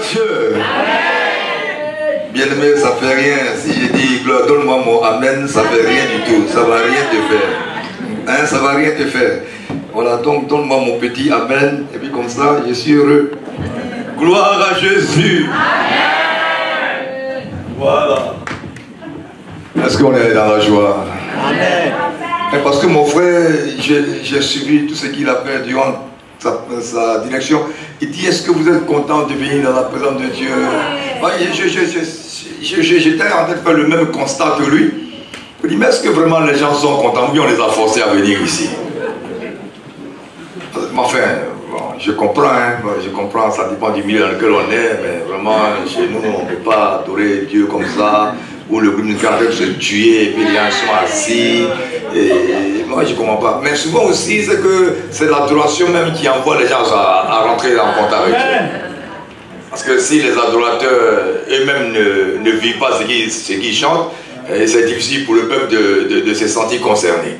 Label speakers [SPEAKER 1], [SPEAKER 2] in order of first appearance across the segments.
[SPEAKER 1] Dieu. Bien-aimé, ça fait rien. Si je dis donne-moi mon amen, ça fait rien du tout. Ça va rien te faire. Hein, ça va rien te faire. Voilà, donc donne-moi mon petit amen. Et puis comme ça, je suis heureux. Gloire à Jésus. Amen. Voilà. Est-ce qu'on est dans la joie? Amen. Parce que mon frère, j'ai suivi tout ce qu'il a fait durant sa direction. Il dit, est-ce que vous êtes content de venir dans la présence de Dieu? J'étais en train de faire le même constat que lui. Je me dis, mais est-ce que vraiment les gens sont contents? Oui, on les a forcés à venir ici. Enfin, bon, je comprends, ça dépend du milieu dans lequel on est, mais vraiment, chez nous, on ne peut pas adorer Dieu comme ça, où le groupe est en train de se tuer, et puis les gens sont assis, et moi, je ne comprends pas. Mais souvent aussi, c'est que c'est l'adoration même qui envoie les gens à rentrer en contact avec Dieu. Parce que si les adorateurs eux-mêmes ne vivent pas ce qu'ils chantent, c'est difficile pour le peuple de se sentir concerné.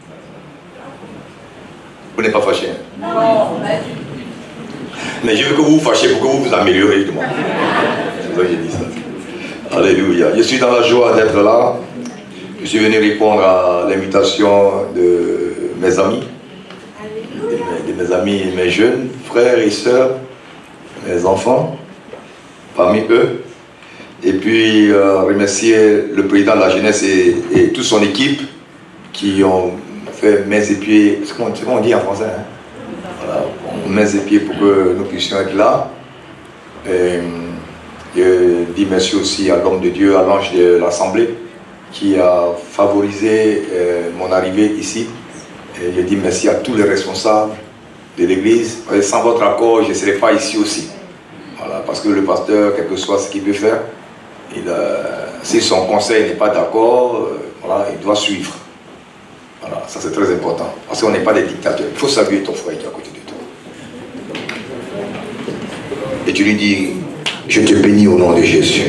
[SPEAKER 1] Vous n'êtes pas fâché? Non. Mais je veux que vous vous fâchiez pour que vous vous améliorez. C'est ça que j'ai dit ça. Alléluia. Je suis dans la joie d'être là. Je suis venu répondre à l'invitation de mes amis, de mes amis, mes jeunes frères et sœurs, mes enfants, parmi eux. Et puis remercier le président de la jeunesse et toute son équipe qui ont fait mains et pieds, c'est comment on dit en français, hein? Voilà, mains et pieds pour que nous puissions être là. Et je dis merci aussi à l'homme de Dieu, à l'ange de l'Assemblée, qui a favorisé mon arrivée ici. Et je dis merci à tous les responsables de l'église. Sans votre accord, je ne serais pas ici aussi. Voilà, parce que le pasteur, quel que soit ce qu'il peut faire, si son conseil n'est pas d'accord, voilà, il doit suivre. Voilà, ça c'est très important. Parce qu'on n'est pas des dictateurs. Il faut saluer ton frère qui est à côté de toi. Et tu lui dis, je te bénis au nom de Jésus.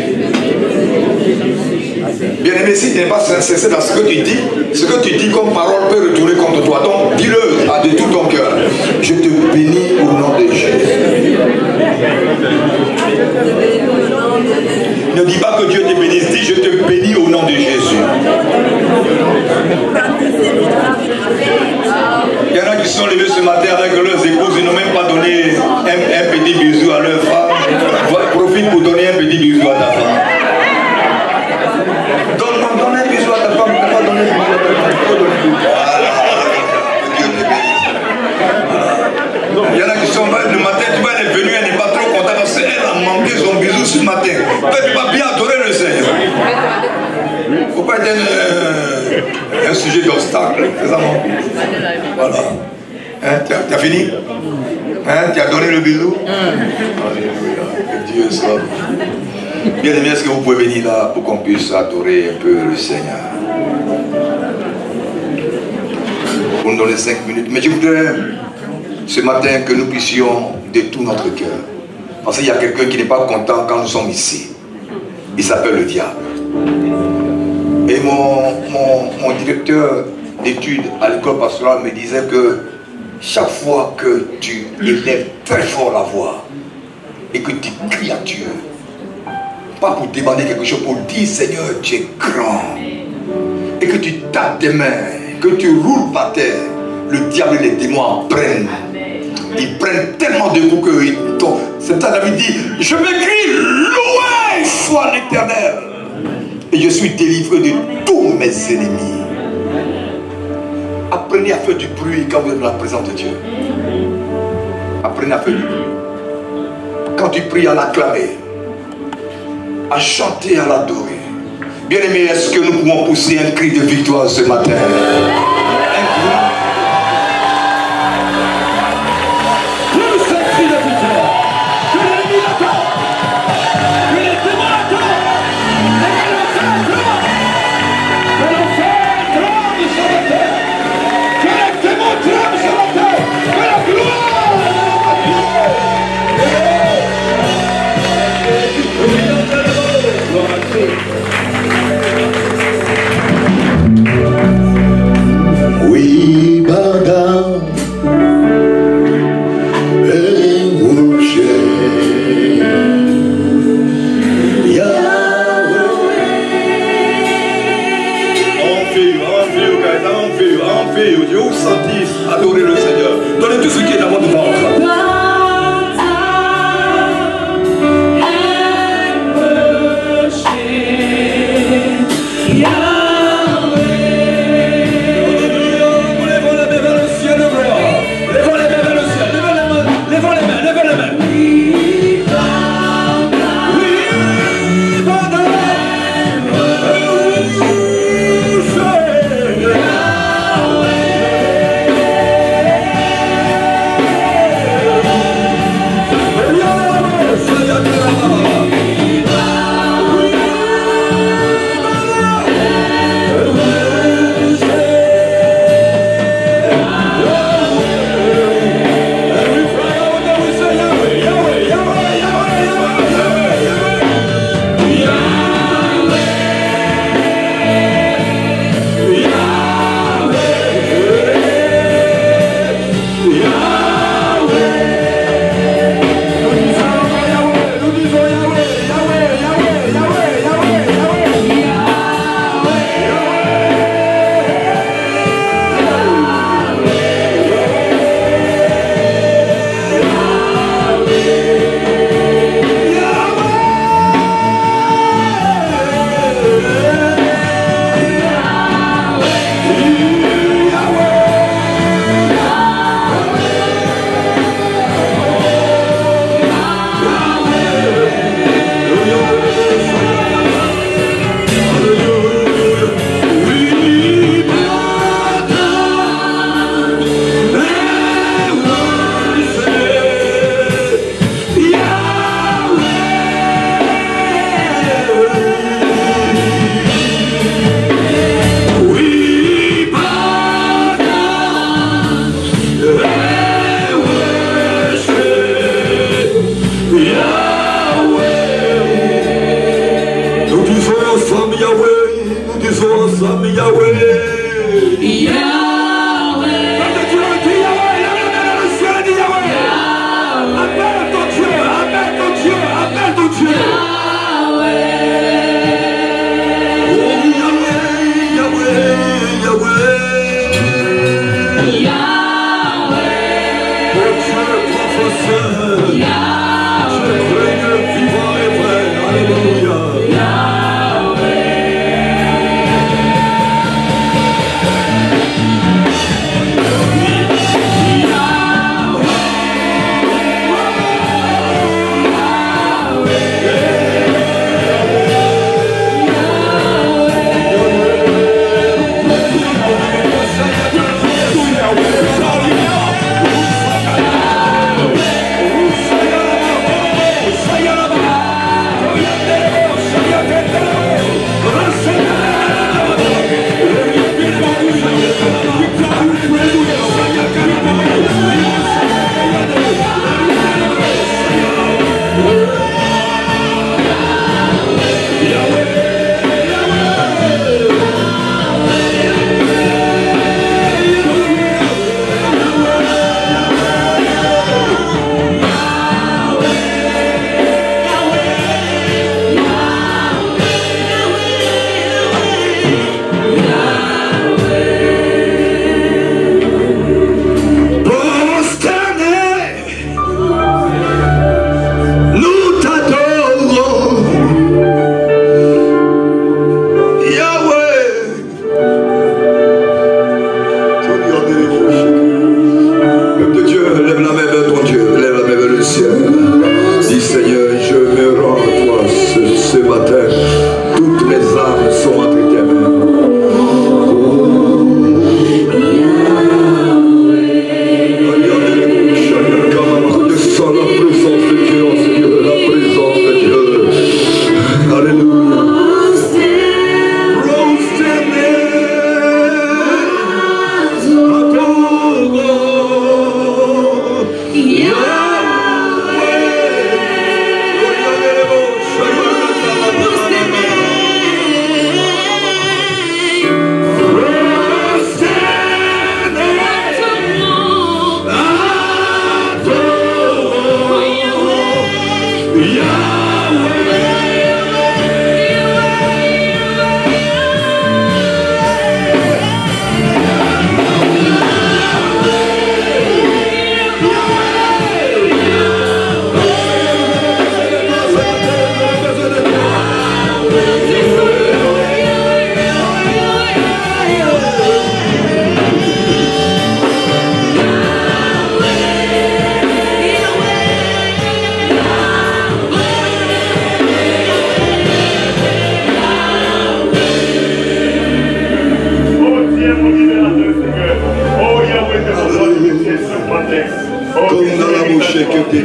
[SPEAKER 1] Bien-aimé, si tu n'es pas sincère dans ce que tu dis comme parole peut retourner contre toi. Donc dis-le de tout ton cœur. Je te bénis au nom de Jésus. Ne dis pas que Dieu te bénisse, dis je te bénis au nom de Jésus. Il y en a qui sont levés ce matin avec leurs épouses, ils n'ont même pas donné un petit bisou à leur femme. Profite pour donner un petit bisou à ta femme. Donne un bisou à ta femme, tu ne peux pas donner un bisou à ta femme. Voilà. Que Dieu te bénisse. Il y en a qui sont le matin, tu vois, elle est venue, elle n'est pas trop contente parce qu'elle a manqué son bisou ce matin. Toi, tu vas bien adorer le Seigneur. Il ne faut pas être un sujet d'obstacle. Voilà. Hein, tu as fini? Hein, tu as donné le bisou? Alléluia. Que Dieu soit. Bien aimé, est-ce que vous pouvez venir là pour qu'on puisse adorer un peu le Seigneur? Pour nous donner 5 minutes. Mais je voudrais ce matin que nous puissions de tout notre cœur. Parce qu'il y a quelqu'un qui n'est pas content quand nous sommes ici. Il s'appelle le diable. Et mon directeur d'études à l'école pastorale me disait que chaque fois que tu élèves très fort la voix et que tu cries à Dieu, pas pour demander quelque chose, pour dire Seigneur, tu es grand, et que tu tapes tes mains, que tu roules par terre, le diable et les démons en prennent. Ils prennent tellement de coups que c'est ça David dit, je m'écris, loué soit l'Éternel, et je suis délivré de tous mes ennemis. Apprenez à faire du bruit quand vous êtes dans la présence de Dieu. Apprenez à faire du bruit. Quand tu pries, à l'acclamer, à chanter, à l'adorer. Bien aimé, est-ce que nous pouvons pousser un cri de victoire ce matin?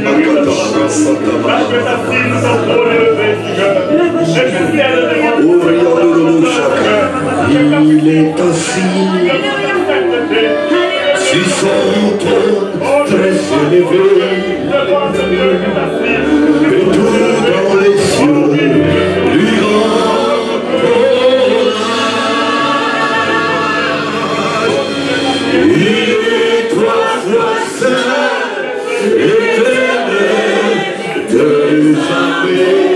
[SPEAKER 2] Il est assis sur son trône très élevé, et tout dans les cieux lui rend hommage. Il est trois fois saint, éternel de jamais.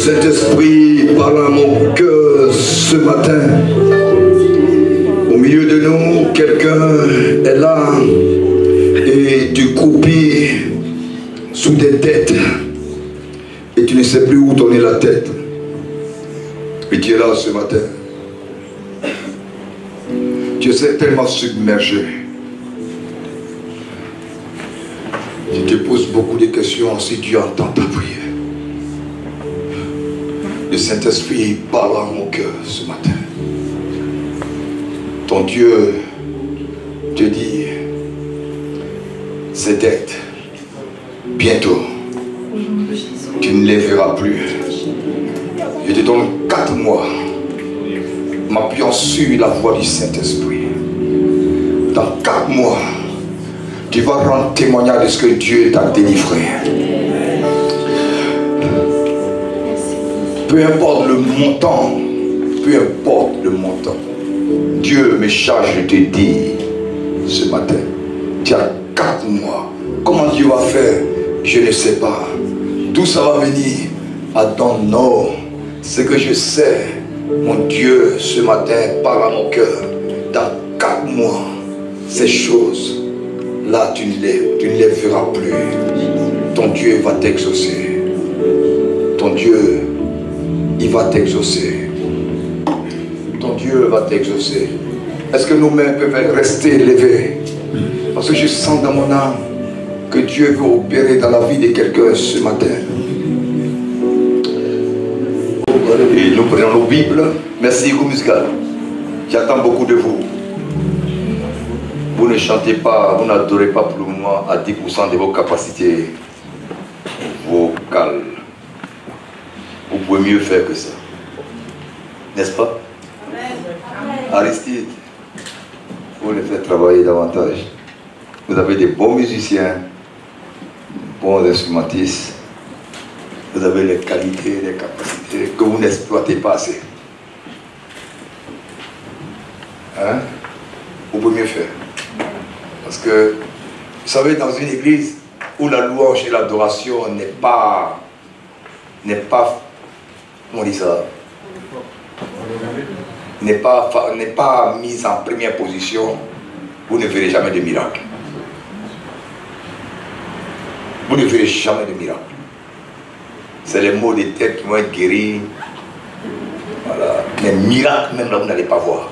[SPEAKER 2] Saint-Esprit parle à mon cœur ce matin. Au milieu de nous, quelqu'un est là et tu croupis sous des têtes et tu ne sais plus où donner la tête. Et tu es là ce matin. Tu es tellement submergé. Tu te poses beaucoup de questions si Dieu entend ta prière. Le Saint-Esprit parle à mon cœur ce matin. Ton Dieu te dit, ces dettes, bientôt, tu ne les verras plus. Je te donne 4 mois, m'appuyant sur la voix du Saint-Esprit. Dans 4 mois, tu vas rendre témoignage de ce que Dieu t'a délivré. Peu importe le montant, Dieu me charge de te dire ce matin, tu as 4 mois. Comment Dieu va faire? Je ne sais pas. D'où ça va venir? I don't know. Ce que je sais, mon Dieu, ce matin, parle à mon cœur. Dans 4 mois, ces choses-là, tu ne les verras plus. Ton Dieu va t'exaucer. Ton Dieu, il va t'exaucer. Ton Dieu va t'exaucer. Est-ce que nos mains peuvent rester levées? Parce que je sens dans mon âme que Dieu veut opérer dans la vie de quelqu'un ce matin. Et nous prenons nos Bibles. Merci, groupe musical. J'attends beaucoup de vous. Vous ne chantez pas, vous n'adorez pas pour le moment à 10% de vos capacités vocales. Vous pouvez mieux faire que ça. N'est-ce pas? Aristide, vous les faites travailler davantage. Vous avez des bons musiciens, bons instrumentistes. Vous avez les qualités, les capacités que vous n'exploitez pas assez. Hein? Vous pouvez mieux faire. Parce que, vous savez, dans une église où la louange et l'adoration n'est pas, comment on dit ça, n'est pas mise en première position, vous ne verrez jamais de miracle. Vous ne verrez jamais de miracle. C'est les maux de tête qui vont être guéris. Voilà. Mais miracle, même là, vous n'allez pas voir.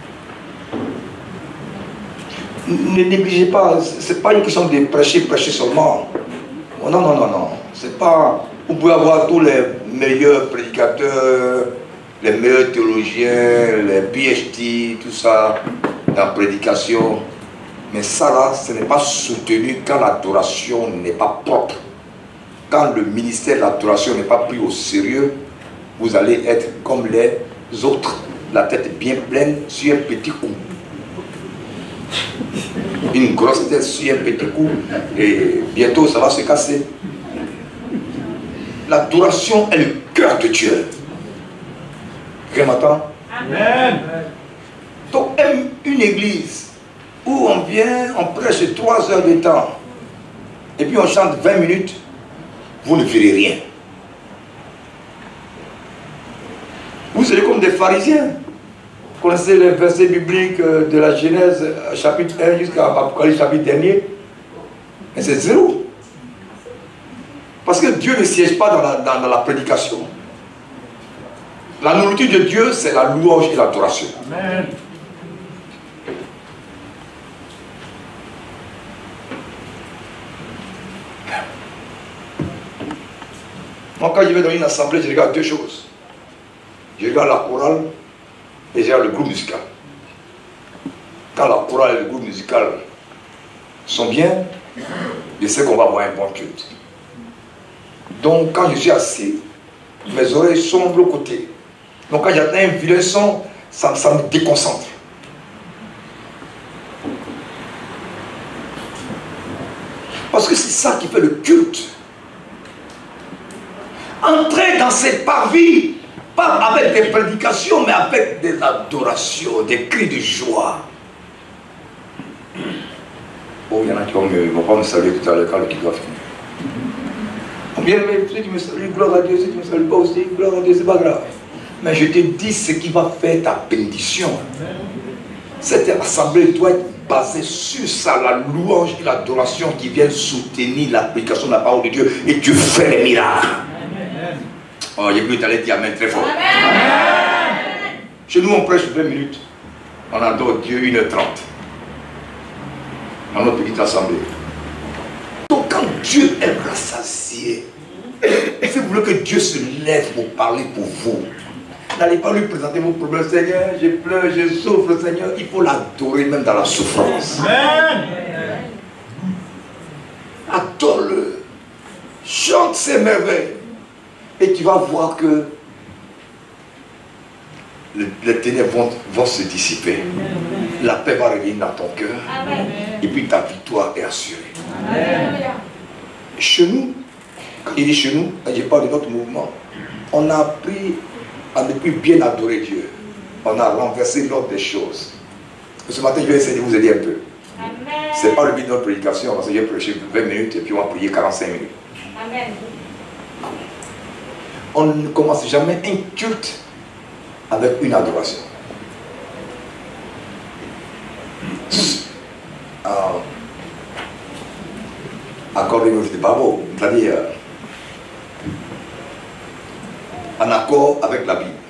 [SPEAKER 2] Ne négligez pas, c'est pas une question de prêcher seulement. Non, non, non, non. C'est pas. Vous pouvez avoir tous les meilleurs prédicateurs, les meilleurs théologiens, les PhD, tout ça, dans la prédication. Mais ça là, ce n'est pas soutenu quand l'adoration n'est pas propre. Quand le ministère de l'adoration n'est pas pris au sérieux, vous allez être comme les autres, la tête bien pleine sur un petit coup. Une grosse tête sur un petit coup, et bientôt ça va se casser. L'adoration est le cœur de Dieu. Quelqu'un m'entend? Amen. Donc, une église où on vient, on prêche 3 heures de temps, et puis on chante 20 minutes, vous ne verrez rien. Vous serez comme des pharisiens. Vous connaissez les versets bibliques de la Genèse, chapitre 1 jusqu'à Apocalypse, chapitre dernier. Mais c'est 0. Parce que Dieu ne siège pas dans la prédication. La nourriture de Dieu, c'est la louange et l'adoration. Amen. Moi, quand je vais dans une assemblée, je regarde 2 choses. Je regarde la chorale et je regarde le groupe musical. Quand la chorale et le groupe musical sont bien, je sais qu'on va avoir un bon culte. Donc, quand je suis assis, mes oreilles sont de l'autre côté. Donc, quand j'entends un vilain son, ça me déconcentre. Parce que c'est ça qui fait le culte. Entrez dans ces parvis, pas avec des prédications, mais avec des adorations, des cris de joie. Oh, il y en a qui vont pas me saluer tout à l'heure quand le culte va finir. Bien, mais si tu me salues, gloire à Dieu, si tu ne me salues pas aussi, gloire à Dieu, c'est pas grave. Mais je te dis ce qui va faire ta bénédiction. Cette assemblée doit être basée sur ça, la louange et l'adoration qui viennent soutenir l'application de la parole de Dieu. Et Dieu fait les miracles. Oh, j'ai cru que tu allais dire amen très fort. Amen. Chez nous, on prêche 20 minutes. On adore Dieu 1h30. Dans notre petite assemblée. Donc quand Dieu est rassasié, si vous voulez que Dieu se lève pour parler pour vous, n'allez pas lui présenter vos problèmes. Seigneur, je pleure, je souffre, Seigneur. Il faut l'adorer même dans la souffrance. Amen. Adore-le. Chante ses merveilles. Et tu vas voir que les ténèbres vont se dissiper. La paix va revenir dans ton cœur. Amen. Et puis ta victoire est assurée. Amen. Chez nous, quand il dit chez nous, je parle de notre mouvement, on a appris à ne plus bien adorer Dieu. On a renversé l'ordre des choses. Ce matin, je vais essayer de vous aider un peu. Ce n'est pas le but de notre prédication, parce que j'ai prêché 20 minutes et puis on va prier 45 minutes. Amen. On ne commence jamais un culte avec une adoration. Accordez-nous, c'est pas beau, c'est-à-dire en accord avec la Bible.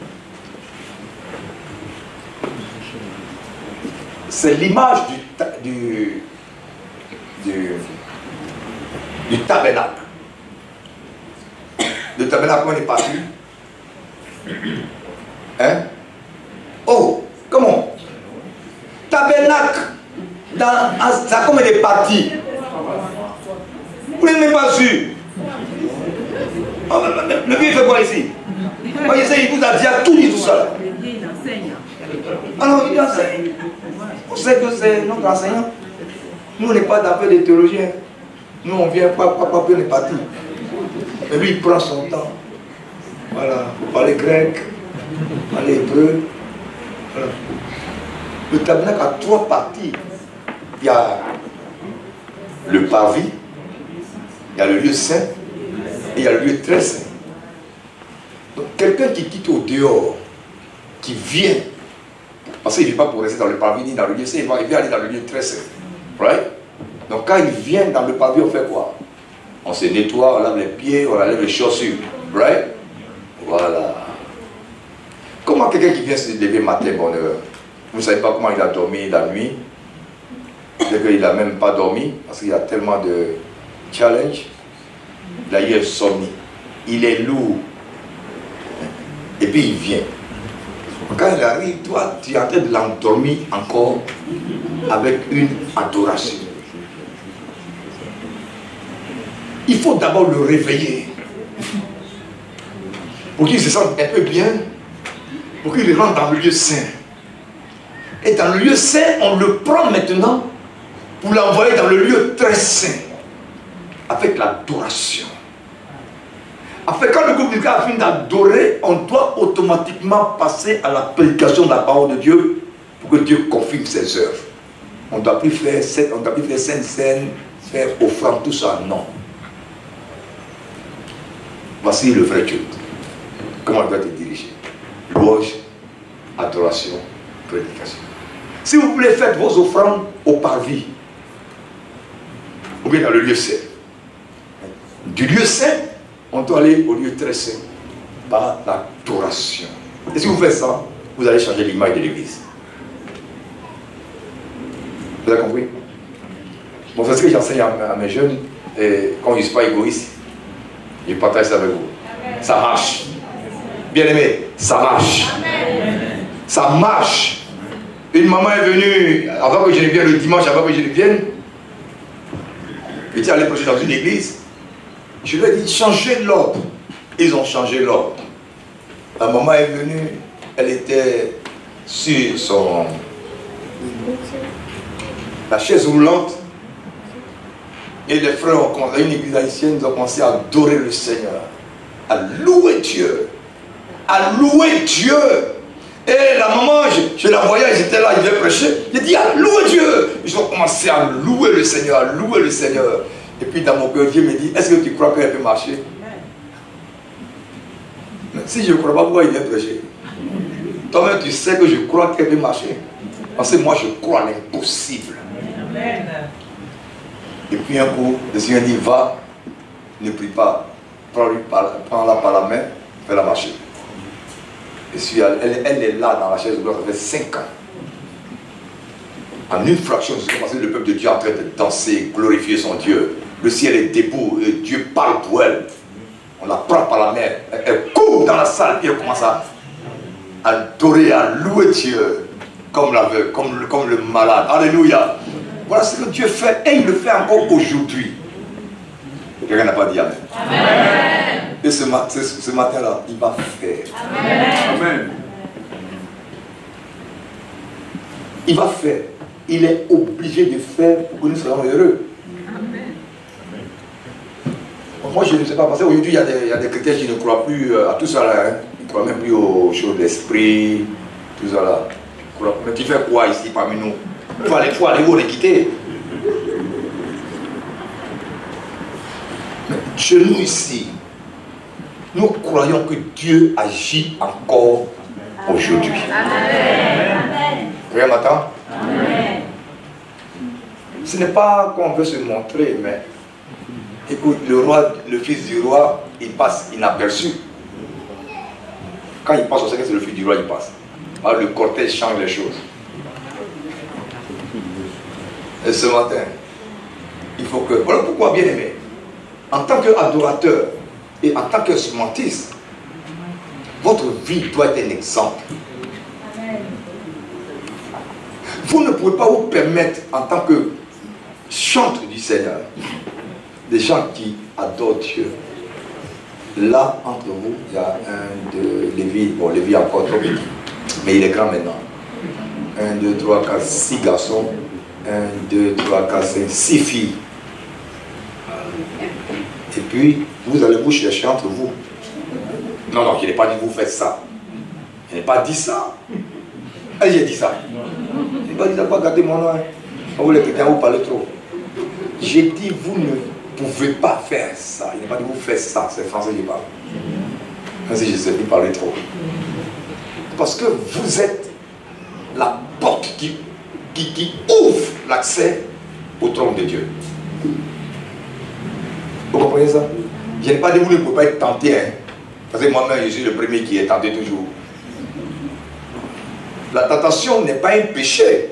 [SPEAKER 2] C'est l'image du tabernacle. Le tabernacle, on est parti. Hein? Oh, comment? Tabernacle, ça a combien de parties? Vous n'êtes même pas sûr. Oh, le vieux fait quoi ici? Il vous a dit tout dit tout ça. Alors il enseigne. Vous savez que c'est notre enseignant. Nous, on n'est pas d'affaires de théologiens. Nous, on vient pas on est parti. Mais lui, il prend son temps. Voilà, pour parler grec, parler hébreu. Voilà. Le tabernacle a 3 parties. Il y a le parvis, il y a le lieu saint et il y a le lieu très saint. Donc quelqu'un qui quitte au dehors, qui vient, parce qu'il ne vient pas pour rester dans le parvis ni dans le lieu saint, il vient aller dans le lieu très saint. Right? Donc quand il vient dans le parvis, on fait quoi? On se nettoie, on lave les pieds, on lave les chaussures. Right? Voilà. Comment quelqu'un qui vient se lever matin, bonne heure, vous ne savez pas comment il a dormi la nuit? Peut-être qu'il n'a même pas dormi, parce qu'il y a tellement de challenge. Il a eu insomnie. Il est lourd. Et puis il vient. Quand il arrive, toi, tu es en train de l'endormir encore avec une adoration. Il faut d'abord le réveiller. Pour qu'il se sente un peu bien. Pour qu'il rentre dans le lieu saint. Et dans le lieu saint, on le prend maintenant pour l'envoyer dans le lieu très saint. Avec l'adoration. Afin quand le groupe du gars a fini d'adorer, on doit automatiquement passer à la prédication de la parole de Dieu pour que Dieu confirme ses œuvres. On ne doit plus faire sainte scène, faire offrande, tout ça, non. Voici le vrai culte. Comment on doit te diriger? Louange, adoration, prédication. Si vous voulez faire vos offrandes au parvis, ou bien dans le lieu saint. Du lieu saint, on doit aller au lieu très saint par l'adoration. Et si vous faites ça, vous allez changer l'image de l'église. Vous avez compris? Bon, c'est ce que j'enseigne à mes jeunes, et quand ils ne sont pas égoïstes, je partage ça avec vous. Ça marche. Bien aimé, ça marche. Ça marche. Une maman est venue, avant que je ne vienne le dimanche, avant que je ne vienne, j'étais allé prêcher dans une église. Je lui ai dit, changez l'ordre. Ils ont changé l'ordre. La maman est venue, elle était sur la chaise roulante. Et les frères, une église haïtienne, ils ont commencé à adorer le Seigneur, à louer Dieu, à louer Dieu. Et la maman, je la voyais, j'étais là, je devais prêcher. J'ai dit, à louer Dieu. Ils ont commencé à louer le Seigneur, à louer le Seigneur. Et puis dans mon cœur, Dieu me dit, est-ce que tu crois qu'elle peut marcher? Mais si je ne crois pas, pourquoi il vient prêcher? Toi-même, tu sais que je crois qu'elle peut marcher. Parce que moi, je crois à l'impossible. Et puis un coup, le Seigneur dit, va, ne prie pas, prends-la par la main, fais-la marcher. Et puis, elle est là dans la chaise de gloire, ça fait 5 ans. En une fraction de ce que le peuple de Dieu est en train de danser, glorifier son Dieu. Le ciel est debout, et Dieu parle pour elle. On la prend par la main, elle court dans la salle et elle commence à adorer, à louer Dieu comme l'aveugle, comme le malade. Alléluia. Voilà ce que Dieu fait et il le fait encore aujourd'hui. Quelqu'un n'a pas dit Amen. Amen. Et ce matin-là, il va faire. Amen. Amen. Il va faire. Il est obligé de faire pour que nous soyons heureux. Amen. Moi, je ne sais pas, parce qu'aujourd'hui, il y a des chrétiens qui ne croient plus à tout ça là. Hein. Ils ne croient même plus aux choses d'esprit, tout ça là. Mais tu fais quoi ici parmi nous? Il faut aller où les quitter. Mais chez nous ici, nous croyons que Dieu agit encore aujourd'hui. Amen. Rien m'attend? Amen. Ce n'est pas qu'on veut se montrer, mais écoute, le roi, le fils du roi, il passe inaperçu. Quand il passe, on sait que c'est le fils du roi, il passe. Alors le cortège change les choses. Et ce matin, il faut que... Voilà pourquoi, bien aimé, en tant qu'adorateur et en tant que sémantiste, votre vie doit être un exemple. Vous ne pouvez pas vous permettre, en tant que chantre du Seigneur, des gens qui adorent Dieu. Là, entre vous, il y a un de Lévi, bon, Lévi est encore trop petit, mais il est grand maintenant. 1, 2, 3, 4, 6 garçons. 1, 2, 3, 4, 5, 6 filles. Et puis, vous allez vous chercher entre vous. Non, non, je n'ai pas dit vous faites ça. Je n'ai pas dit ça. Et j'ai dit ça. Je n'ai pas dit ça, pas garder mon nom. Vous les chrétiens, vous parlez trop. J'ai dit, vous ne pouvez pas faire ça. Je n'ai pas dit vous faites ça. C'est français que je parle. Même si je sais plus parler trop. Parce que vous êtes la porte qui ouvre l'accès au trône de Dieu. Vous comprenez ça? Je n'ai pas dit vous ne pouvez pas être tenté. Hein? Parce que moi-même, je suis le premier qui est tenté toujours. La tentation n'est pas un péché.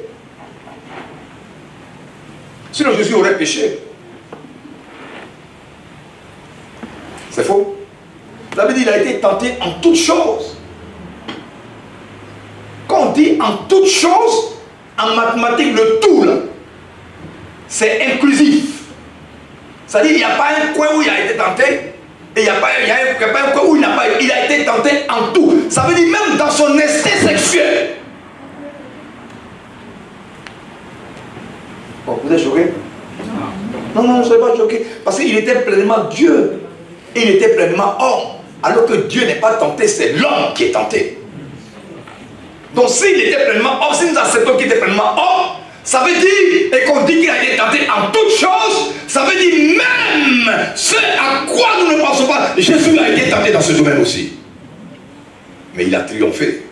[SPEAKER 2] Sinon Jésus aurait péché. C'est faux. Ça veut dire qu'il a été tenté en toutes choses. Quand on dit en toutes choses, en mathématiques, le tout là, c'est inclusif. C'est-à-dire qu'il n'y a pas un coin où il a été tenté, et il n'y a pas un coin où il n'a pas eu. Il a été tenté en tout. Ça veut dire même dans son instinct sexuel. Bon, vous êtes choqué? Non, non, je ne suis pas choqué. Parce qu'il était pleinement Dieu. Il était pleinement homme. Alors que Dieu n'est pas tenté, c'est l'homme qui est tenté. Donc s'il était pleinement homme, si nous acceptons qu'il était pleinement homme, ça veut dire, et qu'on dit qu'il a été tenté en toutes choses, ça veut dire même ce à quoi nous ne pensons pas. Jésus a été tenté dans ce domaine aussi. Mais il a triomphé.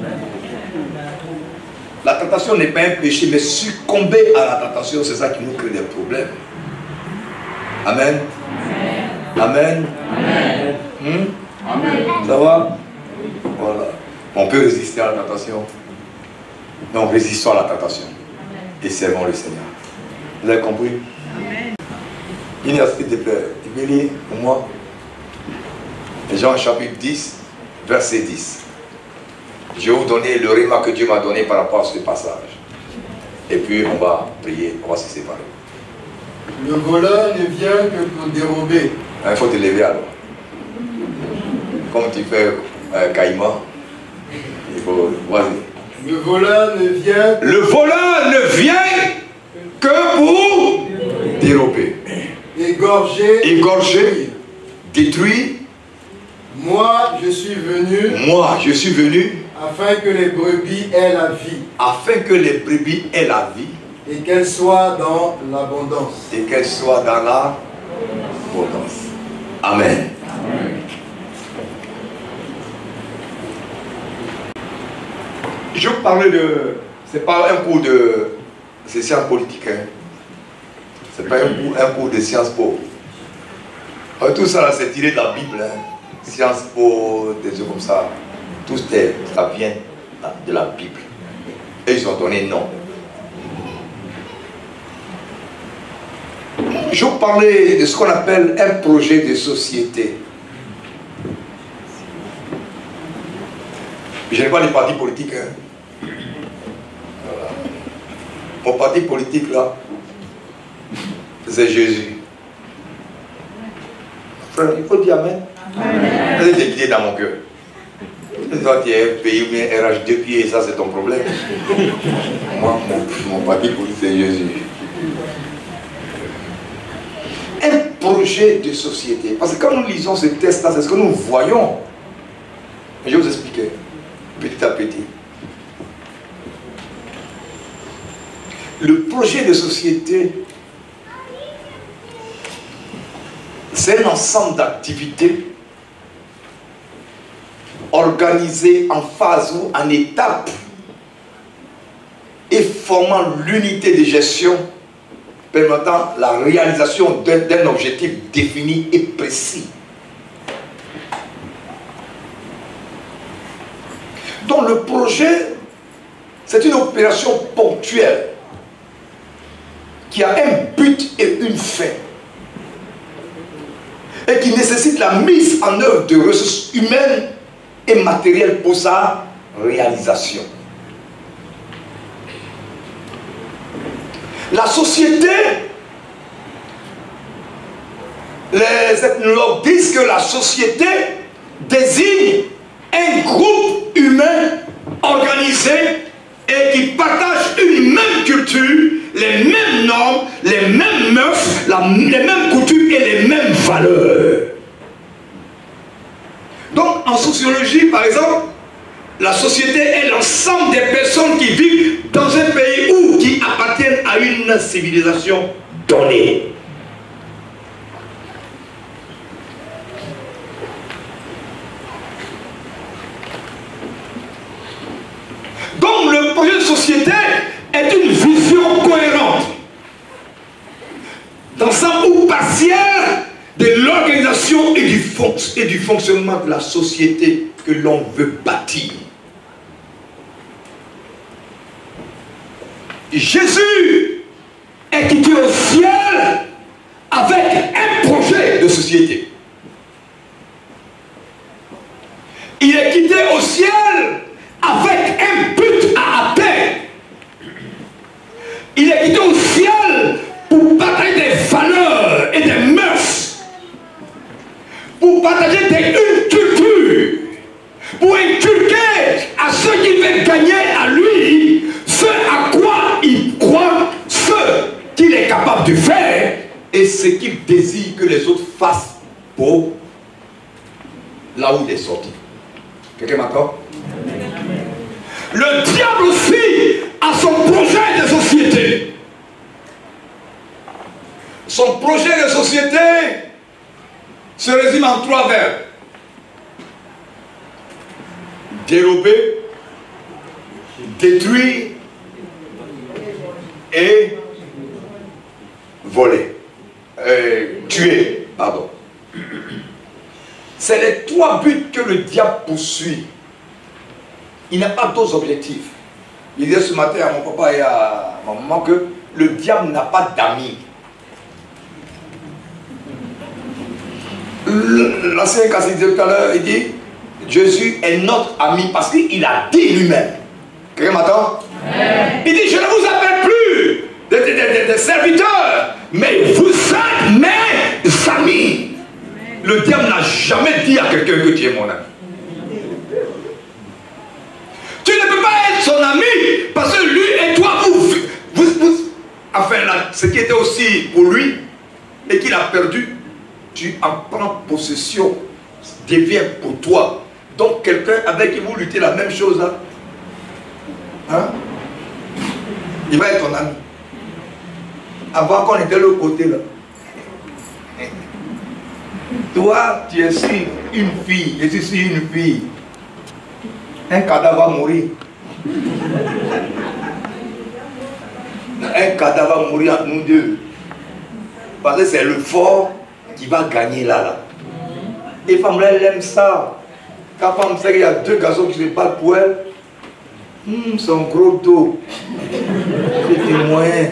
[SPEAKER 2] La tentation n'est pas un péché, mais succomber à la tentation, c'est ça qui nous crée des problèmes. Amen. Amen. Amen. Amen. Ça va? Voilà. On peut résister à la tentation. Donc résistons à la tentation. Et servons le Seigneur. Vous avez compris? Amen. Ignace, s'il te plaît, tu peux lire pour moi? Jean chapitre 10, verset 10. Je vais vous donner le réma que Dieu m'a donné par rapport à ce passage. Et puis on va prier, on va se séparer.
[SPEAKER 3] Le voleur ne vient que pour dérober.
[SPEAKER 2] Il faut te lever alors. Comme tu fais caïman. Il faut. Vas-y.
[SPEAKER 3] Le voleur ne vient.
[SPEAKER 2] Le voleur ne vient que pour dérober. Égorger. Détruire.
[SPEAKER 3] Moi, je suis venu. Afin que les brebis aient la vie.
[SPEAKER 2] Afin que les brebis aient la vie.
[SPEAKER 3] Et qu'elles soient dans l'abondance.
[SPEAKER 2] Et qu'elles soient dans
[SPEAKER 1] importance. Amen.
[SPEAKER 3] Amen.
[SPEAKER 2] Je vous parlais de... C'est pas un cours de... C'est sciences politiques. Hein. C'est pas un cours de sciences po. Tout ça là, c'est tiré de la Bible. Hein. Sciences po, des trucs comme ça. Tout ça vient de la Bible. Et ils ont donné nom. Je vous parlais de ce qu'on appelle un projet de société. Je n'ai pas les partis politiques. Hein. Voilà. Mon parti politique là, c'est Jésus. Frère, il faut dire Amen. Amen. C'est décliné dans mon cœur. Toi, tu es FPI ou bien RH2 pieds, ça c'est ton problème. Moi, mon parti politique, c'est Jésus. Un projet de société. Parce que quand nous lisons ce texte-là, c'est ce que nous voyons. Je vais vous expliquer, petit à petit. Le projet de société, c'est un ensemble d'activités organisées en phase ou en étapes et formant l'unité de gestion permettant la réalisation d'un objectif défini et précis. Donc le projet, c'est une opération ponctuelle qui a un but et une fin et qui nécessite la mise en œuvre de ressources humaines et matérielles pour sa réalisation. La société, les ethnologues disent que la société désigne un groupe humain organisé et qui partage une même culture, les mêmes normes, les mêmes mœurs, les mêmes coutumes et les mêmes valeurs. Donc en sociologie, par exemple, la société est l'ensemble des personnes qui vivent dans un pays ou qui appartiennent à une civilisation donnée. Donc le projet de société est une vision cohérente, d'ensemble ou partielle, de l'organisation et du fonctionnement de la société que l'on veut bâtir. Jésus est quitté au ciel avec un projet de société. Il est quitté au ciel avec un but à atteindre. Il est quitté au ciel pour partager des valeurs et des mœurs, pour partager une culture, pour inculquer à ceux qui veulent gagner à lui ce à quoi il croit, ce qu'il est capable de faire et ce qu'il désire que les autres fassent pour là où il est sorti. Quelqu'un m'attend? Le diable aussi a son projet de société. Son projet de société se résume en 3 verbes. Dérober, détruire et voler. Tuer, pardon. C'est les 3 buts que le diable poursuit. Il n'a pas d'autres objectifs. Il disait ce matin à mon papa et à ma maman que le diable n'a pas d'amis. L'ancien cassé disait tout à l'heure, il dit Jésus est notre ami parce qu'il a dit lui-même. Quelqu'un m'attend? Il dit je ne vous appelle plus des serviteurs, mais vous êtes mes amis. Le diable n'a jamais dit à quelqu'un que tu es mon ami. Tu ne peux pas être son ami parce que lui et toi, enfin là, ce qui était aussi pour lui et qu'il a perdu, tu en prends possession, devient pour toi. Donc quelqu'un avec qui vous luttez la même chose, là, hein? Il va être ton ami. Avant qu'on était de l'autre côté là. Toi, tu es sur une fille, je suis sur une fille. Un cadavre va mourir. Un cadavre va mourir entre nous deux. Parce que c'est le fort qui va gagner là. Et femme là, elle aime ça. Quand femme sait qu'il y a deux garçons qui se battent pour elle, son gros dos. C'est des moyens.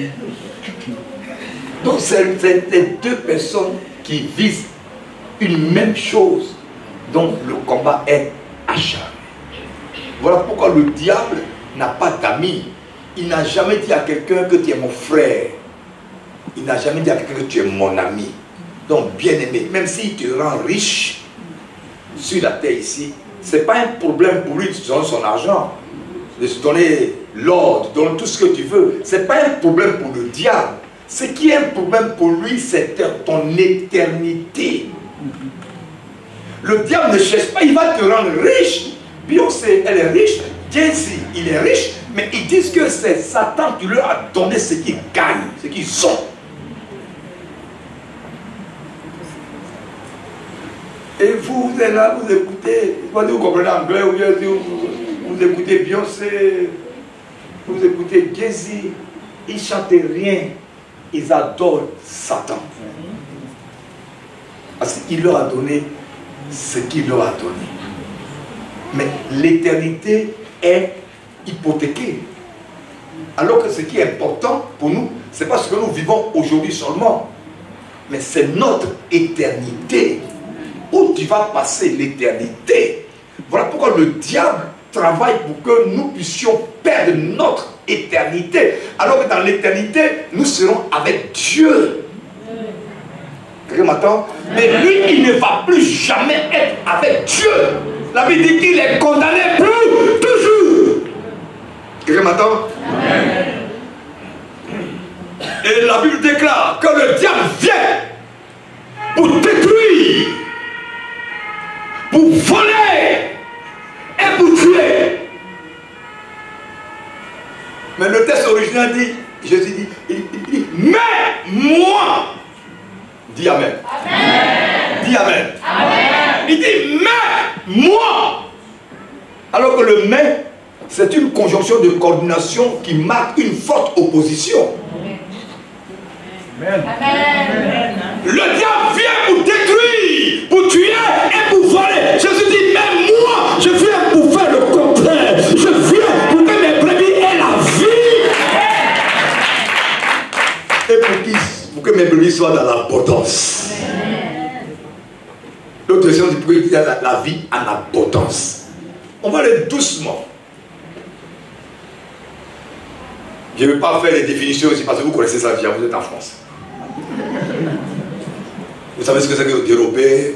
[SPEAKER 2] Donc c'est deux personnes qui visent une même chose. Donc le combat est acharné. Voilà pourquoi le diable n'a pas d'amis. Il n'a jamais dit à quelqu'un que tu es mon frère. Il n'a jamais dit à quelqu'un que tu es mon ami. Donc bien aimé, même s'il te rend riche sur la terre ici, ce n'est pas un problème pour lui de te donner son argent, de te donner l'ordre, de donner tout ce que tu veux. Ce n'est pas un problème pour le diable. Ce qui est un problème pour lui, c'est ton éternité. Le diable ne cherche pas, il va te rendre riche. Beyoncé, elle est riche. Jay-Z, il est riche. Mais ils disent que c'est Satan qui leur a donné ce qu'ils gagnent, ce qu'ils sont. Et vous êtes là, vous écoutez, vous comprenez anglais, vous écoutez Beyoncé, vous écoutez Jay-Z, ils ne chantent rien, ils adorent Satan. Parce qu'il leur a donné ce qu'il leur a donné. Mais l'éternité est hypothéquée. Alors que ce qui est important pour nous, ce n'est pas ce que nous vivons aujourd'hui seulement, mais c'est notre éternité. Où tu vas passer l'éternité. Voilà pourquoi le diable travaille pour que nous puissions perdre notre éternité. Alors que dans l'éternité, nous serons avec Dieu. Quelqu'un m'entend? Mais lui, il ne va plus jamais être avec Dieu. La Bible dit qu'il est condamné pour toujours. Quelqu'un m'entend? Et la Bible déclare que le diable vient pour détruire, pour voler et pour tuer. Mais le texte original dit, Jésus dit, il dit, mais moi, dis Amen. Amen. Dis Amen. Amen. Il dit, mais moi. Alors que le mais, c'est une conjonction de coordination qui marque une forte opposition. Amen. Amen. Le diable vient pour détruire, pour tuer et pour voler. Jésus dit, mais moi, je viens pour faire le contraire. Je viens pour que mes brebis aient la vie. Et pour que mes brebis soient dans l'abondance. L'autre version dit pour qu'il y ait la vie en abondance. On va aller doucement. Je ne vais pas faire les définitions aussi parce que vous connaissez ça déjà, vous êtes en France. Vous savez ce que c'est que dérober,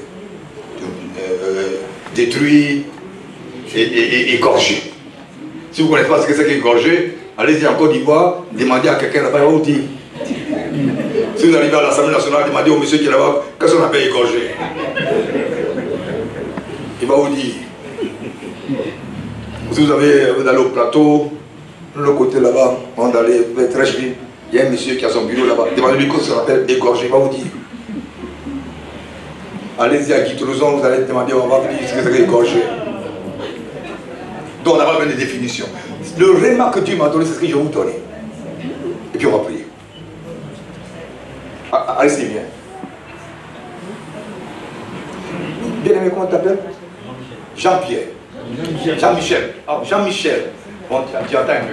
[SPEAKER 2] détruire et égorger. Si vous ne connaissez pas ce que c'est qu'égorger, allez-y en Côte d'Ivoire, demandez à quelqu'un là-bas, il va vous dire. Si vous arrivez à l'Assemblée nationale, demandez au monsieur qui est là-bas, qu'est-ce qu'on appelle égorger? Il va vous dire. Si vous allez au plateau, de l'autre côté là-bas, on va aller vers Trècheville, il y a un monsieur qui a son bureau là-bas, demandez-lui qu'est-ce qu'on appelle égorger, il va vous dire. Allez-y à Guy-Trouzon, vous allez demander, on va vous dire ce que c'est égorger. Donc on n'a pas besoin de définition. Le réma que Dieu m'a donné, c'est ce que je vais vous donner. Et puis on va prier. Allez-y, viens. Bien-aimé, comment tu t'appelles? Jean-Pierre. Jean-Michel. Oh, Jean-Michel. Bon, tu entends un peu.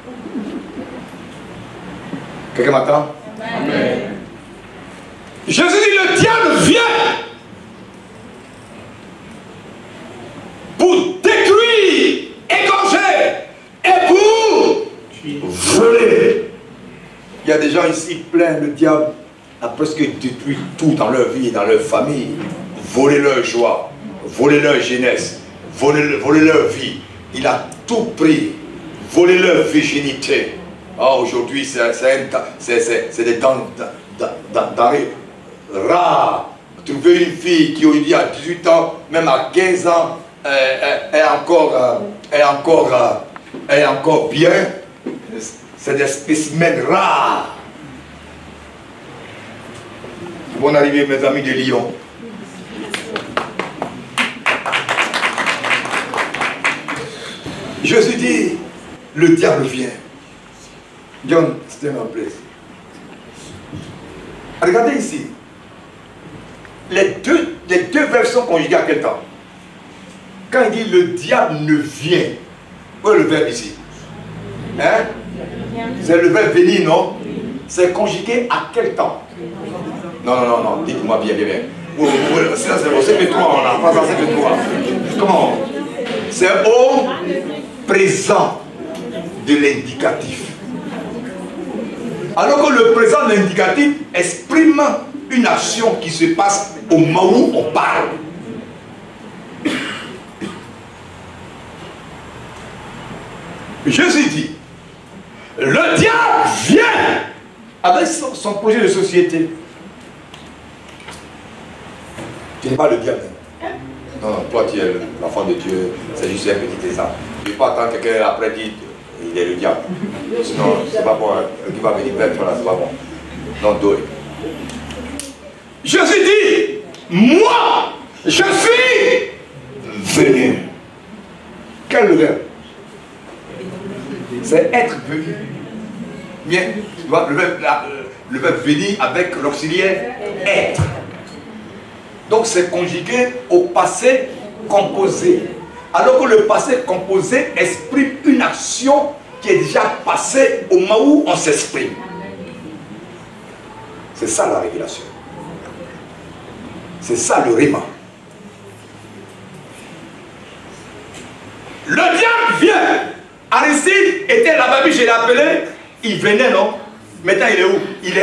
[SPEAKER 2] Quelqu'un m'entend? Amen. Jésus dit, le diable vient pour détruire, égorger et pour voler. Il y a des gens ici pleins, le diable a presque détruit tout dans leur vie, dans leur famille. Voler leur joie, voler leur jeunesse, voler leur vie. Il a tout pris, voler leur virginité. Oh, aujourd'hui, c'est des denrées rares. Trouver une fille qui aujourd'hui a 18 ans, même à 15 ans, est encore bien. C'est des spécimens rares. Bonne arrivée, mes amis de Lyon. Jésus dit, le diable vient. John, stay in place. Regardez ici. Les deux verbes sont conjugués à quel temps? Quand il dit le diable ne vient, où est le verbe ici? Hein? C'est le verbe venir, non? C'est conjugué à quel temps? Non, dites-moi bien. C'est toi, on a pas ça, c'est toi. Comment? C'est au présent de l'indicatif. Alors que le présent de l'indicatif exprime une action qui se passe au moment où on parle. Jésus dit, le diable vient avec son projet de société. Tu n'es pas le diable. Non, toi tu es l'enfant de Dieu, c'est juste un petit exemple. Tu ne peux pas attendre quelqu'un après dire il est le diable. Sinon, c'est pas bon. Qui va venir vers toi là, c'est pas bon. Non, doy. Jésus dit, moi, je suis venu. Quel verbe? C'est être venu. Bien, tu vois, le verbe venir avec l'auxiliaire être. Donc c'est conjugué au passé composé. Alors que le passé composé exprime une action qui est déjà passée au moment où on s'exprime. C'est ça la révélation. C'est ça le rhéma. Le diable vient. Aristide était là-bas, je l'ai appelé. Il venait, non? Maintenant il est où?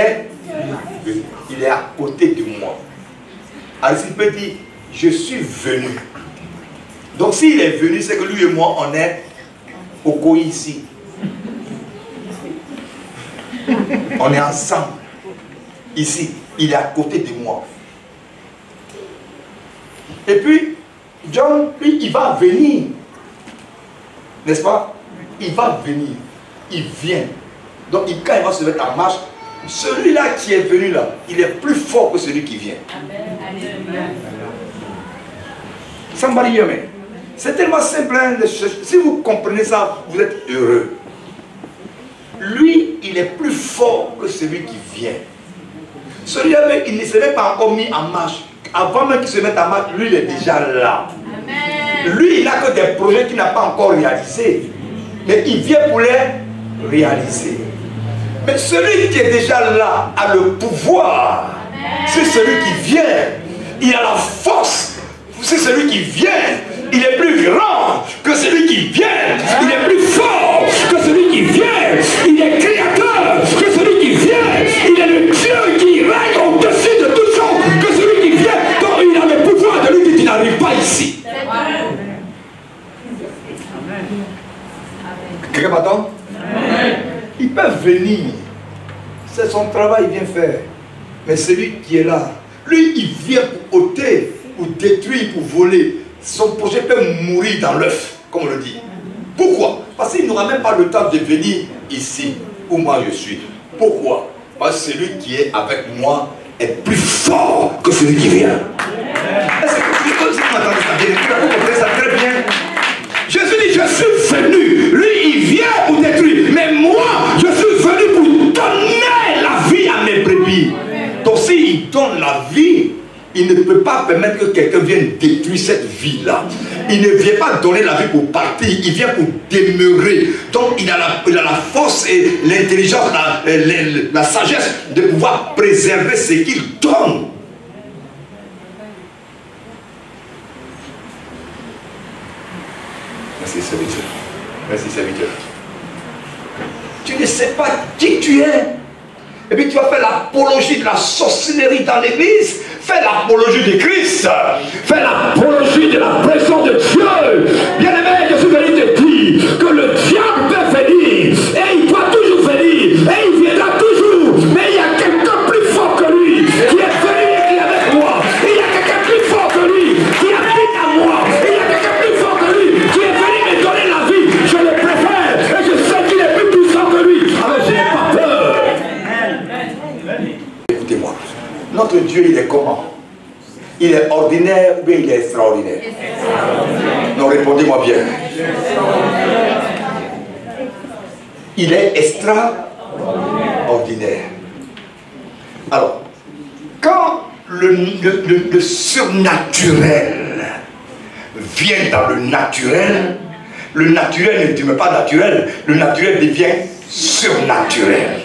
[SPEAKER 2] Il est à côté de moi. Aristide peut dire, je suis venu. Donc s'il est venu, c'est que lui et moi, on est au coin ici. On est ensemble. Ici, il est à côté de moi. Et puis, John, lui, il va venir. N'est-ce pas? Il va venir. Il vient. Donc, quand il va se mettre en marche, celui-là qui est venu là, il est plus fort que celui qui vient. Somebody hear me? C'est tellement simple. Hein, si vous comprenez ça, vous êtes heureux. Lui, il est plus fort que celui qui vient. Celui-là, il ne s'est même pas encore mis en marche. Avant même qu'il se mette en marche, lui, il est déjà là. Amen. Lui, il n'a que des projets qu'il n'a pas encore réalisés. Mais il vient pour les réaliser. Mais celui qui est déjà là a le pouvoir. C'est celui qui vient. Il a la force. C'est celui qui vient. Il est plus grand que celui qui vient. Il est plus fort que celui qui vient. Il est créateur que celui qui vient. Il est le Dieu qui règne au-dessus de tout chose que celui qui vient. Donc il a le pouvoir de lui qui n'arrive pas ici. Quelqu'un m'attend? Ils peuvent venir. C'est son travail, il vient faire. Mais celui qui est là, lui, il vient pour ôter, pour détruire, pour voler. Son projet peut mourir dans l'œuf, comme on le dit. Pourquoi? Parce qu'il n'aura même pas le temps de venir ici, où moi je suis. Pourquoi? Parce que celui qui est avec moi est plus fort que celui qui vient. Est-ce que vous comprenez ça très bien? Jésus dit, je suis venu. Lui, il vient pour détruire. Mais moi, je suis venu pour donner la vie à mes brebis. Donc s'il donne la vie, il ne peut pas permettre que quelqu'un vienne détruire cette vie-là. Il ne vient pas donner la vie pour partir, il vient pour demeurer. Donc il a la force et l'intelligence, la sagesse de pouvoir préserver ce qu'il donne. Merci serviteur. Merci serviteur. Tu ne sais pas qui tu es. Et puis tu vas faire l'apologie de la sorcellerie dans l'église. Fais l'apologie de Christ. Fais l'apologie de la présence de Dieu. Bien-aimé, je suis venu te dire que le diable peut venir. Et il doit toujours venir. Et il viendra toujours. Mais il y a quelqu'un plus fort que lui qui est venu et qui est avec moi. Et il y a quelqu'un plus fort que lui qui habite à moi. Et il y a quelqu'un plus fort que lui qui est venu me donner la vie. Je le préfère. Et je sais qu'il est plus puissant que lui. Alors je n'ai pas peur. Écoutez-moi. Notre Dieu, il est comment? Il est ordinaire ou bien il est extraordinaire? Non, répondez-moi bien. Il est extraordinaire. Alors, quand le surnaturel vient dans le naturel ne demeure pas naturel, le naturel devient surnaturel.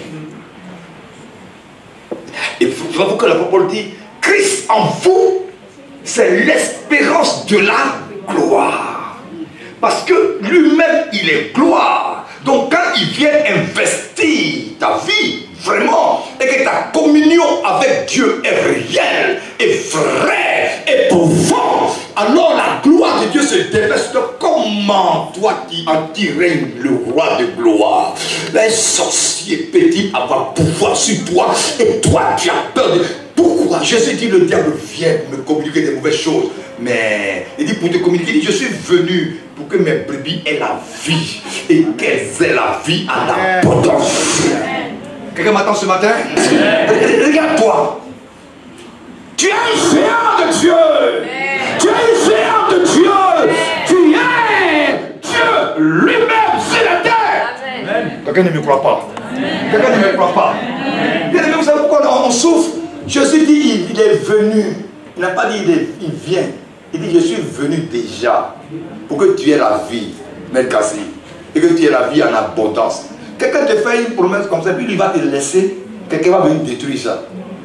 [SPEAKER 2] Et vous que l'apôtre dit, Christ en vous, c'est l'espérance de la gloire. Parce que lui-même, il est gloire. Donc quand il vient investir ta vie, vraiment, et que ta communion avec Dieu est réelle, est vraie, éprouvante, alors la gloire de Dieu se déverse. Comment toi qui en règne le roi de gloire, un sorcier peut-il avoir pouvoir sur toi, et toi tu as peur de... Pourquoi? Jésus dit, le diable vient me communiquer des mauvaises choses. Mais il dit, pour te communiquer, il dit, je suis venu pour que mes brebis aient la vie. Et qu'elles aient la vie en abondance. Quelqu'un m'attend ce matin? Regarde-toi. Tu es un géant de Dieu. Tu es un géant de Dieu. Tu es Dieu lui-même sur la terre. Quelqu'un ne me croit pas. Quelqu'un ne me croit pas. Bien aimé, vous savez pourquoi on souffre? Jésus dit, il est venu. Il n'a pas dit, il vient. Il dit, je suis venu déjà pour que tu aies la vie, Melkassi, et que tu aies la vie en abondance. Quelqu'un te fait une promesse comme ça, puis il va te laisser. Quelqu'un va venir détruire ça.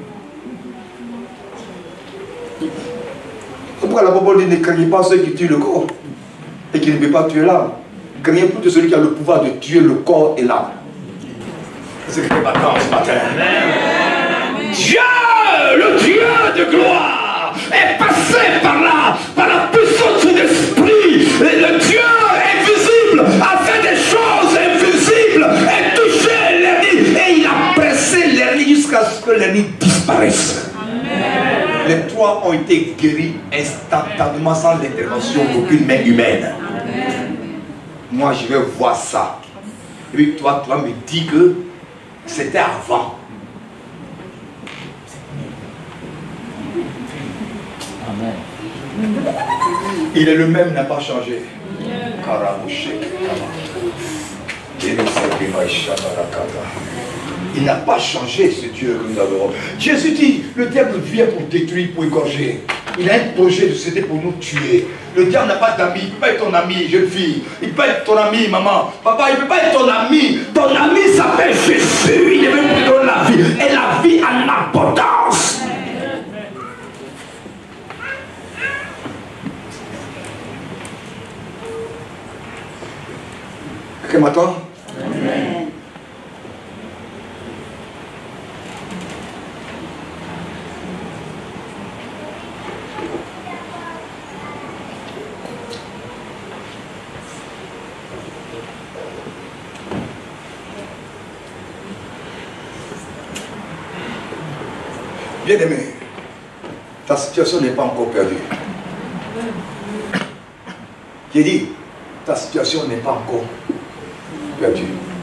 [SPEAKER 2] C'est pourquoi la Bible dit, ne craignez pas ceux qui tuent le corps et qui ne peuvent pas tuer l'âme. Craignez plutôt celui qui a le pouvoir de tuer le corps et l'âme. C'est ce que m'attend ce matin. Dieu, le Dieu de gloire, est passé par là, par la puissance de l'esprit. Le Dieu invisible a fait des choses invisibles et touché l'ennemi. Et il a pressé l'ennemi jusqu'à ce que l'ennemi disparaisse. Amen. Les trois ont été guéris instantanément sans l'intervention d'aucune main humaine. Amen. Moi, je vais voir ça. Et puis toi, tu vas me dire que c'était avant. Amen. Il est le même, n'a pas changé. Il n'a pas changé, ce Dieu que nous adorons. Jésus dit, le diable vient pour détruire, pour égorger. Il a un projet de société pour nous tuer. Le diable n'a pas d'amis, il ne peut pas être ton ami, jeune fille. Il peut être ton ami, maman. Papa, il ne peut pas être ton ami. Ton ami s'appelle Jésus. Il est venu pour te donner la vie. Et la vie en abondance. Quelqu'un m'attend? Amen. Bien aimé, ta situation n'est pas encore perdue. J'ai dit, ta situation n'est pas encore perdue.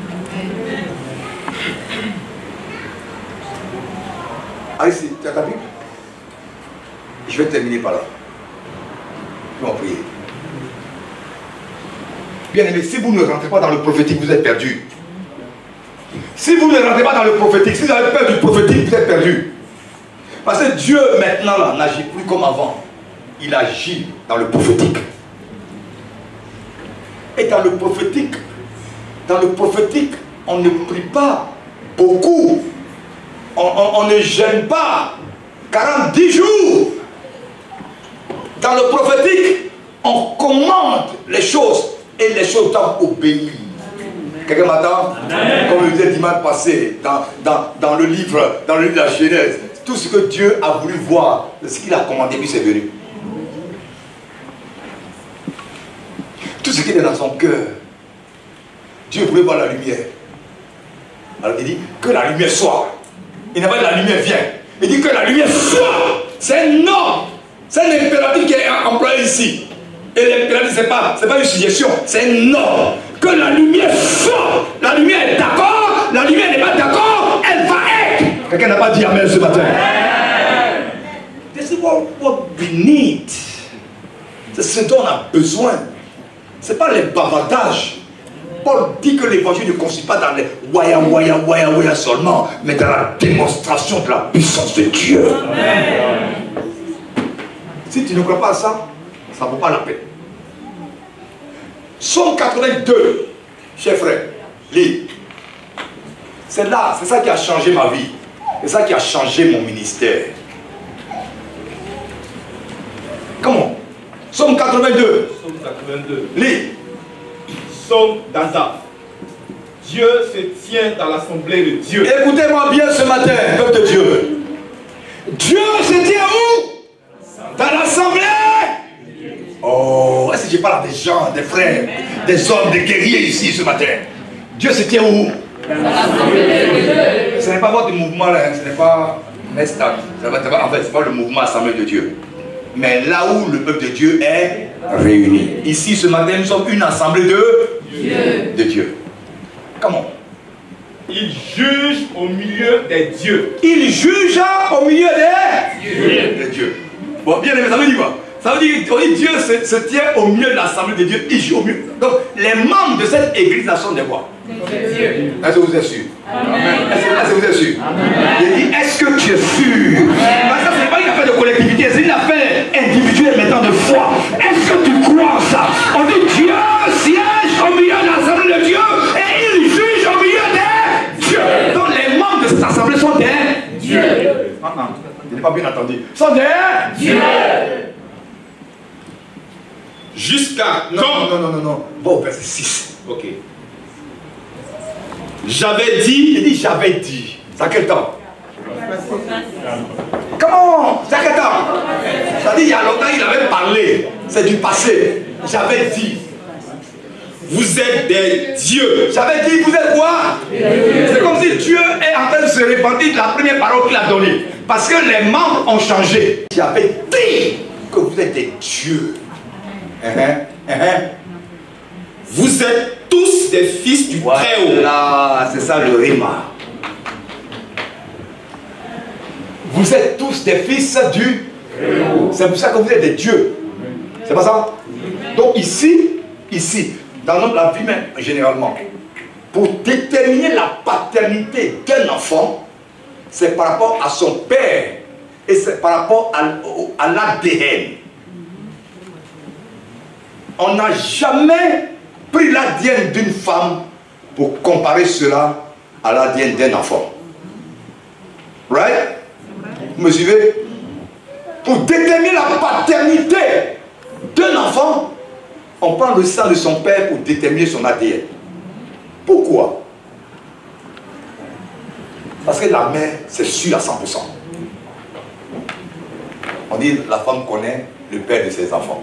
[SPEAKER 2] Allez, tu as ta Bible? Je vais terminer par là. Je vais en prier. Bien aimé, si vous ne rentrez pas dans le prophétique, vous êtes perdu. Si vous ne rentrez pas dans le prophétique, si vous avez peur du prophétique, vous êtes perdu. Parce que Dieu, maintenant, là, n'agit plus comme avant. Il agit dans le prophétique. Et dans le prophétique, on ne prie pas beaucoup. On ne gêne pas 40 jours. Dans le prophétique, on commande les choses et les choses doivent obéir. Quelqu'un m'attend? Comme je disais dimanche passé, dans le livre de la Genèse, tout ce que Dieu a voulu voir, ce qu'il a commandé, puis c'est venu. Tout ce qui est dans son cœur, Dieu voulait voir la lumière. Alors il dit que la lumière soit. Il n'a pas dit la lumière vient. Il dit que la lumière soit. C'est un ordre. C'est un impératif qui est employé ici. Et l'impératif, ce n'est pas une suggestion, c'est un ordre. Que la lumière soit. La lumière est d'accord, la lumière n'est pas d'accord, elle va être. Quelqu'un n'a pas dit amen ce matin. This is what we need. C'est ce dont on a besoin. Ce n'est pas les bavardages. Paul dit que l'évangile ne consiste pas dans les waya seulement, mais dans la démonstration de la puissance de Dieu. Amen. Si tu ne crois pas à ça, ça ne vaut pas la peine. Psaume 82, chers frères, lis. C'est là, c'est ça qui a changé ma vie. C'est ça qui a changé mon ministère. Comment? Psaume 82.
[SPEAKER 4] Psaume 82.
[SPEAKER 2] Lis.
[SPEAKER 4] Psaume d'Asaph. Dieu se tient dans l'assemblée de Dieu.
[SPEAKER 2] Écoutez-moi bien ce matin, peuple de Dieu. Dieu se tient où? Dans l'assemblée. Oh, est-ce que je parle des gens, des frères, des hommes, des guerriers ici ce matin? Dieu se tient où? Dans l'assemblée de Dieu. Ce n'est pas votre mouvement là, ce n'est pas Nestat. En fait, ce n'est pas le mouvement Assemblée de Dieu. Mais là où le peuple de Dieu est réuni. Ici ce matin, nous sommes une assemblée de Dieu. Comment?
[SPEAKER 4] Il juge au milieu des dieux.
[SPEAKER 2] Il juge au milieu des dieux. Bon, bien aimé, ça veut dire quoi? Ça veut dire que Dieu se tient au milieu de l'assemblée de Dieu. Il joue au milieu. Donc, les membres de cette église là sont des quoi? Est-ce que vous êtes sûr? Est-ce que vous êtes sûr? Il dit, est-ce que tu es sûr? Parce que ce n'est pas une affaire de collectivité, c'est une affaire individuelle maintenant de foi. Est-ce que tu crois ça? On dit Dieu siège au milieu de l'assemblée de Dieu et il juge au milieu des dieux. Donc, les membres de cette assemblée sont des dieux. Je n'ai pas bien entendu. Sont des dieux.
[SPEAKER 4] Jusqu'à
[SPEAKER 2] quand? Non. Va au verset 6.
[SPEAKER 4] Ok. J'avais dit.
[SPEAKER 2] Il dit j'avais dit. C'est à quel temps? Comment? C'est à quel temps? Ça dit il y a longtemps il avait parlé. C'est du passé. J'avais dit.
[SPEAKER 4] Vous êtes des dieux.
[SPEAKER 2] J'avais dit vous êtes quoi? C'est comme si Dieu est en train de se repentir de la première parole qu'il a donnée. Parce que les membres ont changé. J'avais dit que vous êtes des dieux.
[SPEAKER 4] Vous êtes tous des fils du Très-Haut.
[SPEAKER 2] Là, c'est ça le rima. Vous êtes tous des fils du Très-Haut. C'est pour ça que vous êtes des dieux. C'est pas ça? Donc ici, dans la vie même, généralement, pour déterminer la paternité d'un enfant, c'est par rapport à son père et c'est par rapport à l'ADN. On n'a jamais pris l'ADN d'une femme pour comparer cela à l'ADN d'un enfant. Right? Vous me suivez? Pour déterminer la paternité d'un enfant, on prend le sang de son père pour déterminer son ADN. Pourquoi? Parce que la mère, c'est sûr à 100%. On dit la femme connaît le père de ses enfants.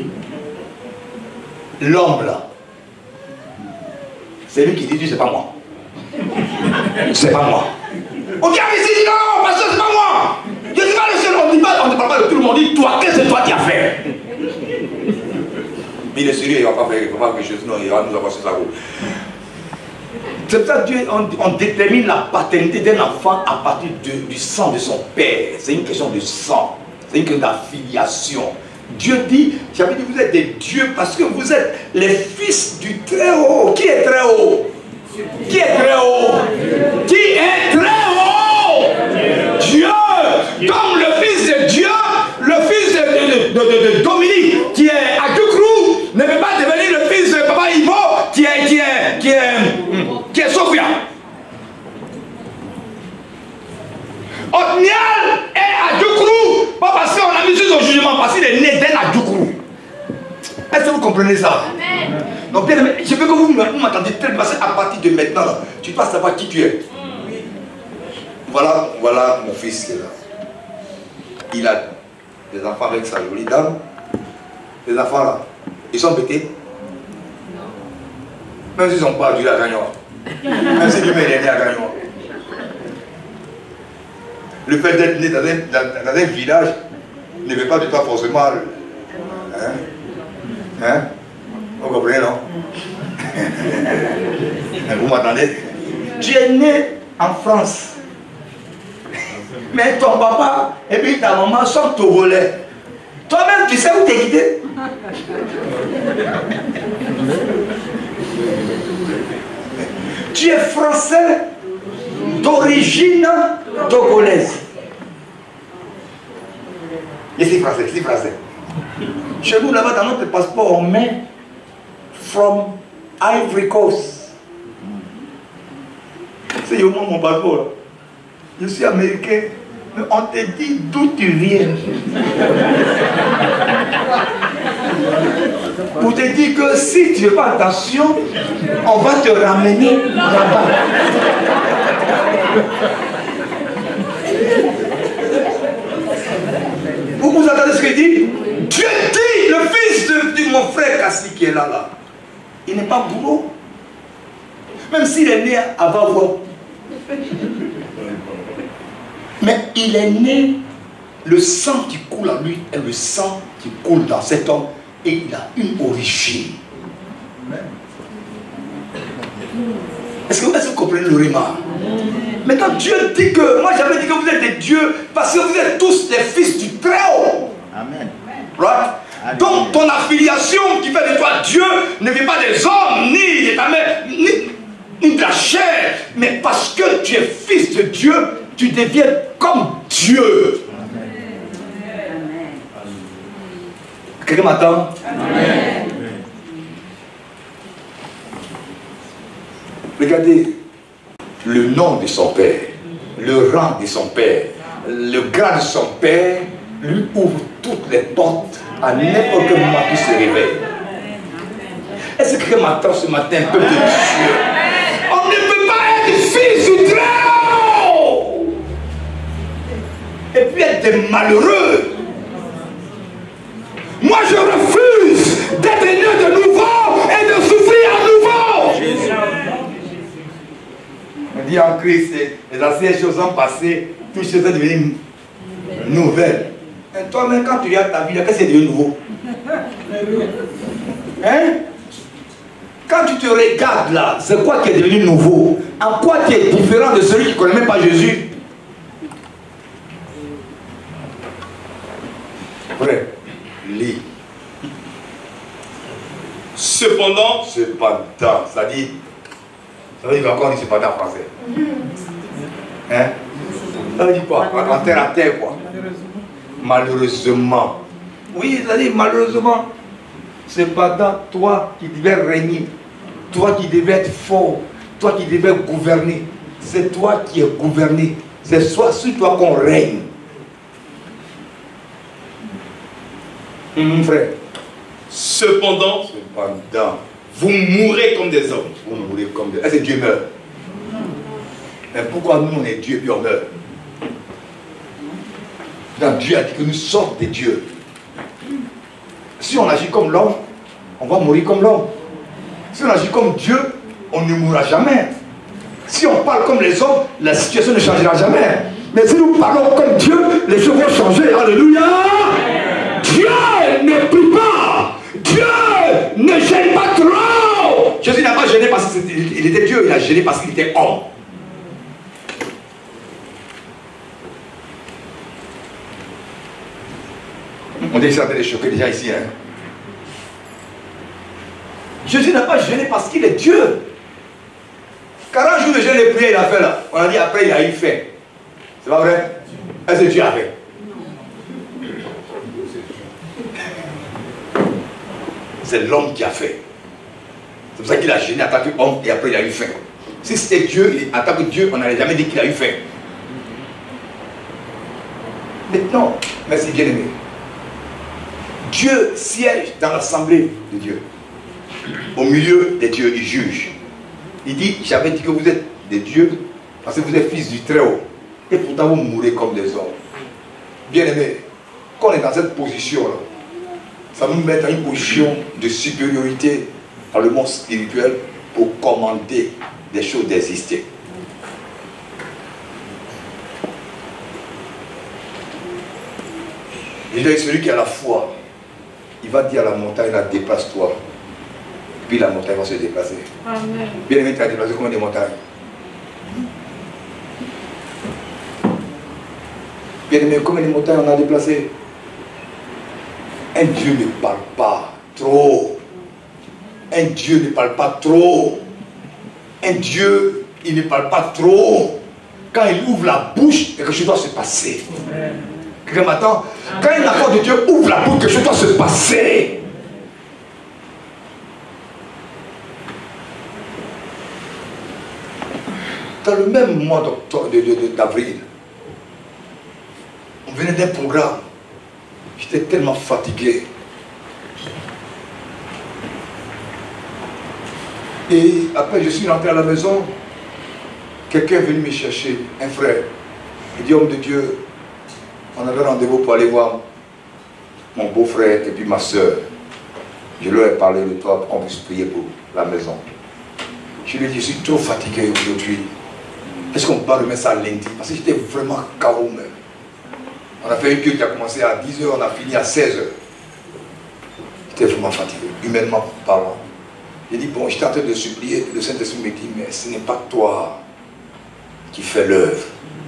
[SPEAKER 2] L'homme là, c'est lui qui dit c'est pas moi. C'est pas moi. On dit ici, dit non, parce que c'est pas moi. Je dis pas le seul, on ne parle pas de tout le monde, on dit toi, qu'est-ce que c'est toi qui as fait? Mais il est sérieux, il ne va pas faire quelque chose, non, il va nous avoir sur sa route. C'est pour ça que Dieu, on détermine la paternité d'un enfant à partir du sang de son père. C'est une question de sang, c'est une question d'affiliation. Dieu dit, j'avais dit vous êtes des dieux parce que vous êtes les fils du Très-Haut. Qui est Très-Haut? Qui est Très-Haut? Qui est Très-Haut? Dieu. Comme le fils de Dieu, le fils de Dominique qui est à Djoukrou ne peut pas devenir le fils de Papa Ivo qui est Sophia. Otniel est à Djoukrou, pas parce qu'on a mis sur son jugement, parce qu'il est né à Djoukrou. Est-ce que vous comprenez ça? Amen. Donc bien aimé, je veux que vous m'entendiez très bien, parce qu'à partir de maintenant, tu dois savoir qui tu es. Voilà mon fils qui est là. Il a des enfants avec sa jolie dame. Les enfants là, ils sont pétés. Même s'ils n'ont pas dû à Gagnon. Même si lui-même est né à Gagnon. Le fait d'être né dans un village ne veut pas de toi forcément. Vous comprenez, non? Vous m'entendez? Tu es né en France. Mais ton papa et puis ta maman sont togolais. Toi-même, tu sais où t'es quitté? Français d'origine togolaise. Et c'est français, c'est français. Chez nous, là-bas, dans notre passeport, on met from Ivory Coast. C'est au moins mon passeport. Je suis américain, mais on te dit d'où tu viens. Pour te dire que si tu ne fais pas attention, on va te ramener là-bas. Vous entendez ce qu'il dit? Dieu dit, le fils de mon frère Kassi qui est là, il n'est pas bourreau. Même s'il est né à Vavois. Mais il est né, le sang qui coule à lui est le sang qui coule dans cet homme et il a une origine. Est-ce que vous comprenez le rima? Maintenant Dieu dit que, moi j'avais dit que vous êtes des dieux parce que vous êtes tous les fils du Très-Haut. Amen. Right? Donc ton affiliation qui fait de toi Dieu ne vient pas des hommes, ni de ta mère, ni de la chair, mais parce que tu es fils de Dieu, tu deviens comme Dieu. Quelqu'un m'attend? Amen. Regardez le nom de son père, le rang de son père, le grade de son père lui ouvre toutes les portes à n'importe quel moment qui se réveille. Est-ce que quelqu'un m'attend ce matin, peuple de Dieu? On ne peut pas être fils du Très-Haut et puis être des malheureux. Moi je refuse d'être né de nouveau et de souffrir à nouveau. Jésus. On dit en Christ, les anciennes choses ont passé, toutes choses sont devenues nouvelles. Et toi-même, quand tu regardes ta vie, qu'est-ce qui est devenu nouveau? Hein? Quand tu te regardes là, c'est quoi qui est devenu nouveau? En quoi tu es différent de celui qui ne connaît même pas Jésus? Frère, lis.
[SPEAKER 4] Cependant,
[SPEAKER 2] ça dit encore dit cependant en français. Hein? Ça veut dire quoi? En terre à terre quoi? Malheureusement. Oui, ça dit malheureusement. Cependant, toi qui devais régner, toi qui devais être fort, toi qui devais gouverner, c'est toi qui es gouverné. C'est soit sur toi qu'on règne. Mon frère.
[SPEAKER 4] Cependant, vous mourrez comme des hommes.
[SPEAKER 2] Vous mourrez comme des hommes. Est-ce que Dieu meurt? Mais pourquoi nous on est Dieu et puis on meurt? Donc Dieu a dit que nous sommes des dieux. Si on agit comme l'homme, on va mourir comme l'homme. Si on agit comme Dieu, on ne mourra jamais. Si on parle comme les hommes, la situation ne changera jamais. Mais si nous parlons comme Dieu, les choses vont changer. Alléluia! Dieu ne prie pas. Dieu ne gêne pas trop. Jésus n'a pas gêné parce qu'il était Dieu, il a gêné parce qu'il était homme. On dit que ça a choqué déjà ici. Hein? Jésus n'a pas gêné parce qu'il est Dieu. 40 jours de jeûne et prière, il a fait là. On a dit après, il a eu faim. C'est pas vrai? Est-ce que Dieu a fait? C'est l'homme qui a fait. C'est pour ça qu'il a gêné en tant qu'homme et après il a eu faim. Si c'était Dieu, en tant que Dieu, on n'allait jamais dit qu'il a eu faim. Maintenant, merci bien aimé. Dieu siège dans l'assemblée de Dieu. Au milieu des dieux, il juge. Il dit, j'avais dit que vous êtes des dieux parce que vous êtes fils du Très-Haut. Et pourtant vous mourrez comme des hommes. Bien aimé, quand on est dans cette position-là, ça nous met dans une position de supériorité dans le monde spirituel pour commander des choses d'exister. Il est celui qui a la foi. Il va dire à la montagne, là, déplace-toi. Puis la montagne va se déplacer. Amen. Bien aimé, tu as déplacé combien de montagnes? Bien aimé, combien de montagnes on a déplacé? Un Dieu ne parle pas trop. Un Dieu ne parle pas trop. Un Dieu il ne parle pas trop. Quand il ouvre la bouche, quelque chose doit se passer. Quelqu'un m'attend? Quand un enfant de Dieu ouvre la bouche, quelque chose doit se passer. Dans le même mois d'avril, on venait d'un programme. J'étais tellement fatigué. Et après, je suis rentré à la maison. Quelqu'un est venu me chercher, un frère. Il dit, homme de Dieu, on avait rendez-vous pour aller voir mon beau-frère et puis ma soeur. Je leur ai parlé de toi pour qu'on puisse prier pour la maison. Je lui ai dit, je suis trop fatigué aujourd'hui. Est-ce qu'on peut remettre ça à lundi? Parce que j'étais vraiment KO même. On a fait une culte qui a commencé à 10h, on a fini à 16h. J'étais vraiment fatigué, humainement parlant. J'ai dit, bon, j'étais en train de supplier, le Saint-Esprit me dit, mais ce n'est pas toi qui fais l'œuvre.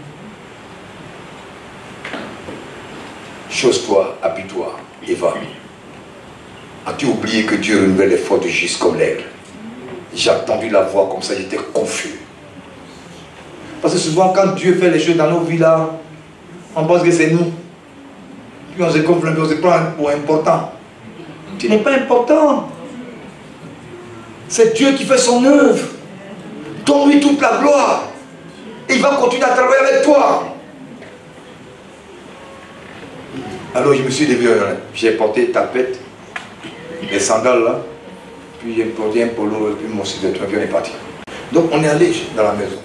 [SPEAKER 2] Chose-toi, appuie-toi et va. As-tu oublié que Dieu renouvelle les forces du juste comme l'aigle? J'ai entendu la voix comme ça, j'étais confus. Parce que souvent, quand Dieu fait les choses dans nos vies là, on pense que c'est nous. Puis on se gonfle, on se prend pour important. Tu n'es pas important. C'est Dieu qui fait son œuvre. Donne-lui toute la gloire. Il va continuer à travailler avec toi. Alors je me suis levé, j'ai porté tapette, les sandales là, puis j'ai porté un polo et puis mon sous-vêtement, puis on est parti. Donc on est allé dans la maison.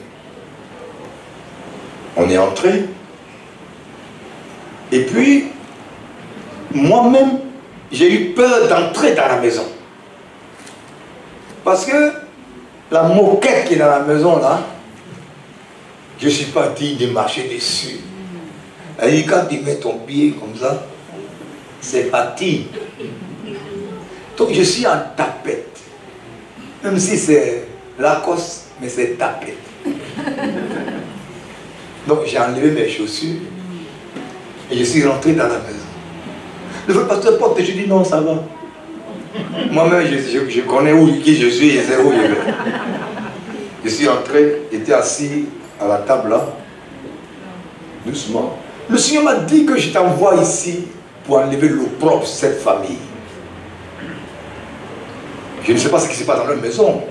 [SPEAKER 2] On est entré. Et puis, moi-même, j'ai eu peur d'entrer dans la maison. Parce que la moquette qui est dans la maison là, je ne suis pas digne de marcher dessus. Et quand tu mets ton pied comme ça, c'est parti. Donc je suis en tapette. Même si c'est Lacoste, mais c'est tapette. Donc j'ai enlevé mes chaussures et je suis rentré dans la maison. Le vrai pasteur porte et je dis non, ça va. Moi-même, je connais qui je suis et c'est où je vais. Je suis entré, j'étais assis à la table là, doucement. Le Seigneur m'a dit que je t'envoie ici pour enlever l'opprobre de cette famille. Je ne sais pas ce qui se passe dans leur maison.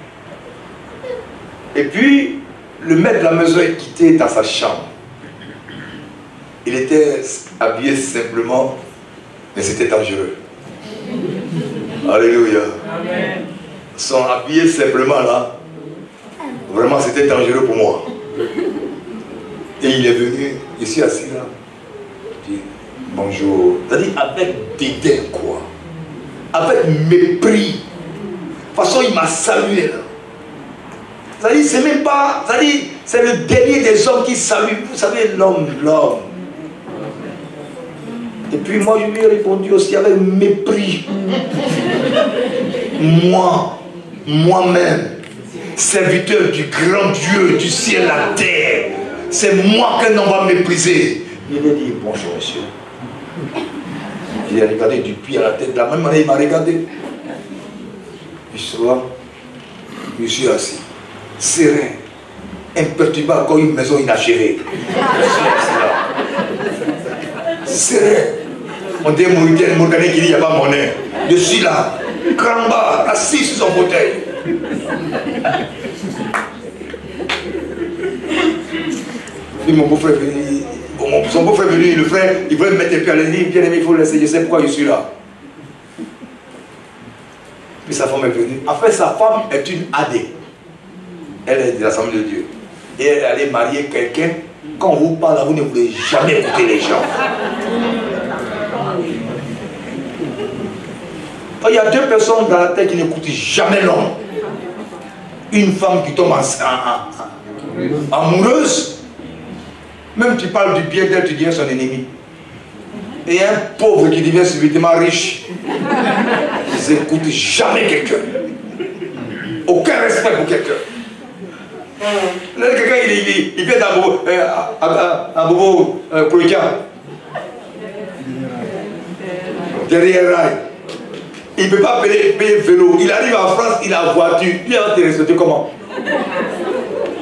[SPEAKER 2] Et puis, le maître de la maison est quitté dans sa chambre. Il était habillé simplement, mais c'était dangereux. Alléluia. Amen. Son habillé simplement là, vraiment c'était dangereux pour moi. Et il est venu, je suis assis là. Je dis bonjour. C'est-à-dire avec dédain quoi. Avec mépris. De toute façon il m'a salué là. C'est-à-dire c'est même pas. C'est-à-dire c'est le dernier des hommes qui salue. Vous savez l'homme. Et puis moi je lui ai répondu aussi avec mépris. Moi-même, serviteur du grand Dieu du ciel et la terre, c'est moi qu'un homme va mépriser. Il a dit bonjour monsieur. Il a regardé du pied à la tête, de la même manière il m'a regardé. Je suis assis, serein, imperturbable comme une maison inachevée. Serein. On dit Mourgané qui dit il n'y a pas monnaie. Je suis là, Kramba, assis sur son fauteuil. Puis mon beau-frère est venu, son beau-frère est venu, le frère, il voulait me mettre un pied à l'église, bien aimé, il faut le laisser, je sais pourquoi je suis là. Puis sa femme est venue. En fait, sa femme est une AD. Elle est de l'Assemblée de Dieu. Et elle est allée marier quelqu'un. Quand on vous parle, vous ne voulez jamais écouter les gens. Il y a deux personnes dans la tête qui n'écoutent jamais l'homme. Une femme qui tombe amoureuse. Même tu parles du bien d'elle, tu deviens son ennemi. Et un pauvre qui devient subitement riche. Ils n'écoutent jamais quelqu'un. Aucun respect pour quelqu'un. Quelqu'un, il vient à Bobo Kouikia. Derrière rail. Il ne peut pas payer le vélo. Il arrive en France, il a voiture. Il va te respecter comment?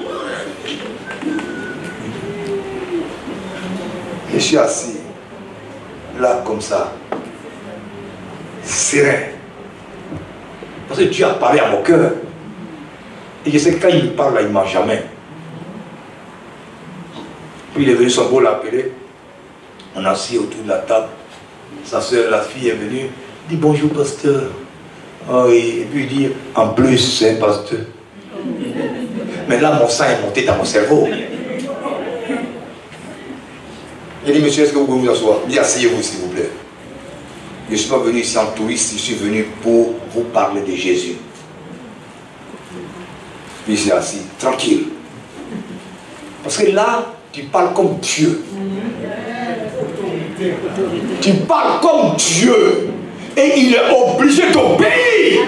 [SPEAKER 2] Je suis assis, là, comme ça, serein. Parce que Dieu a parlé à mon cœur. Et je sais que quand il me parle, là, il ne ment jamais. Puis il est venu, son beau l'appeler. On a assis autour de la table. Sa soeur, la fille, est venue. Il dit bonjour, pasteur. Oh, et puis il dit, en plus, c'est un pasteur. Mais là, mon sang est monté dans mon cerveau. Il dit, monsieur, est-ce que vous pouvez vous asseoir? Il dit, asseyez-vous, s'il vous plaît. Je ne suis pas venu ici en touriste, je suis venu pour vous parler de Jésus. Puis il s'est assis, tranquille. Parce que là, tu parles comme Dieu. Tu parles comme Dieu. Et il est obligé d'obéir.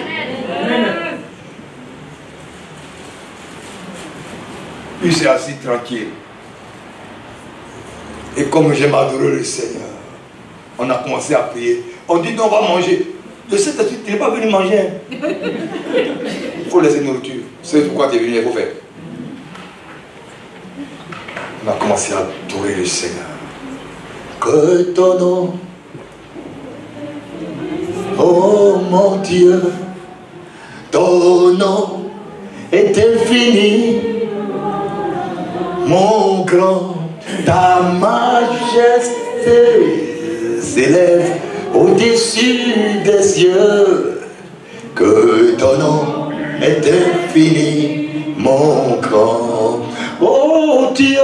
[SPEAKER 2] Puis il s'est assis tranquille. Et comme j'aime adorer le Seigneur, on a commencé à prier. On dit non, on va manger. Le Saint-Esprit, tu n'es pas venu manger. Il faut laisser nourriture. C'est pourquoi tu es venu, il faut faire. On a commencé à adorer le Seigneur. Que ton nom, oh mon Dieu, ton nom est infini, mon grand, ta majesté s'élève au-dessus des cieux. Que ton nom est infini, mon grand, oh Dieu.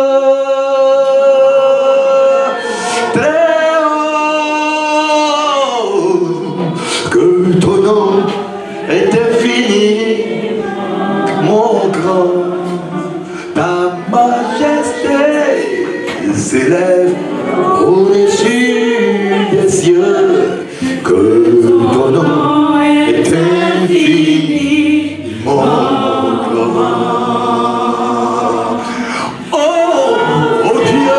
[SPEAKER 2] Est infini, mon grand, ta majesté s'élève au-dessus des cieux. Que ton nom est infini, mon grand. Oh Dieu.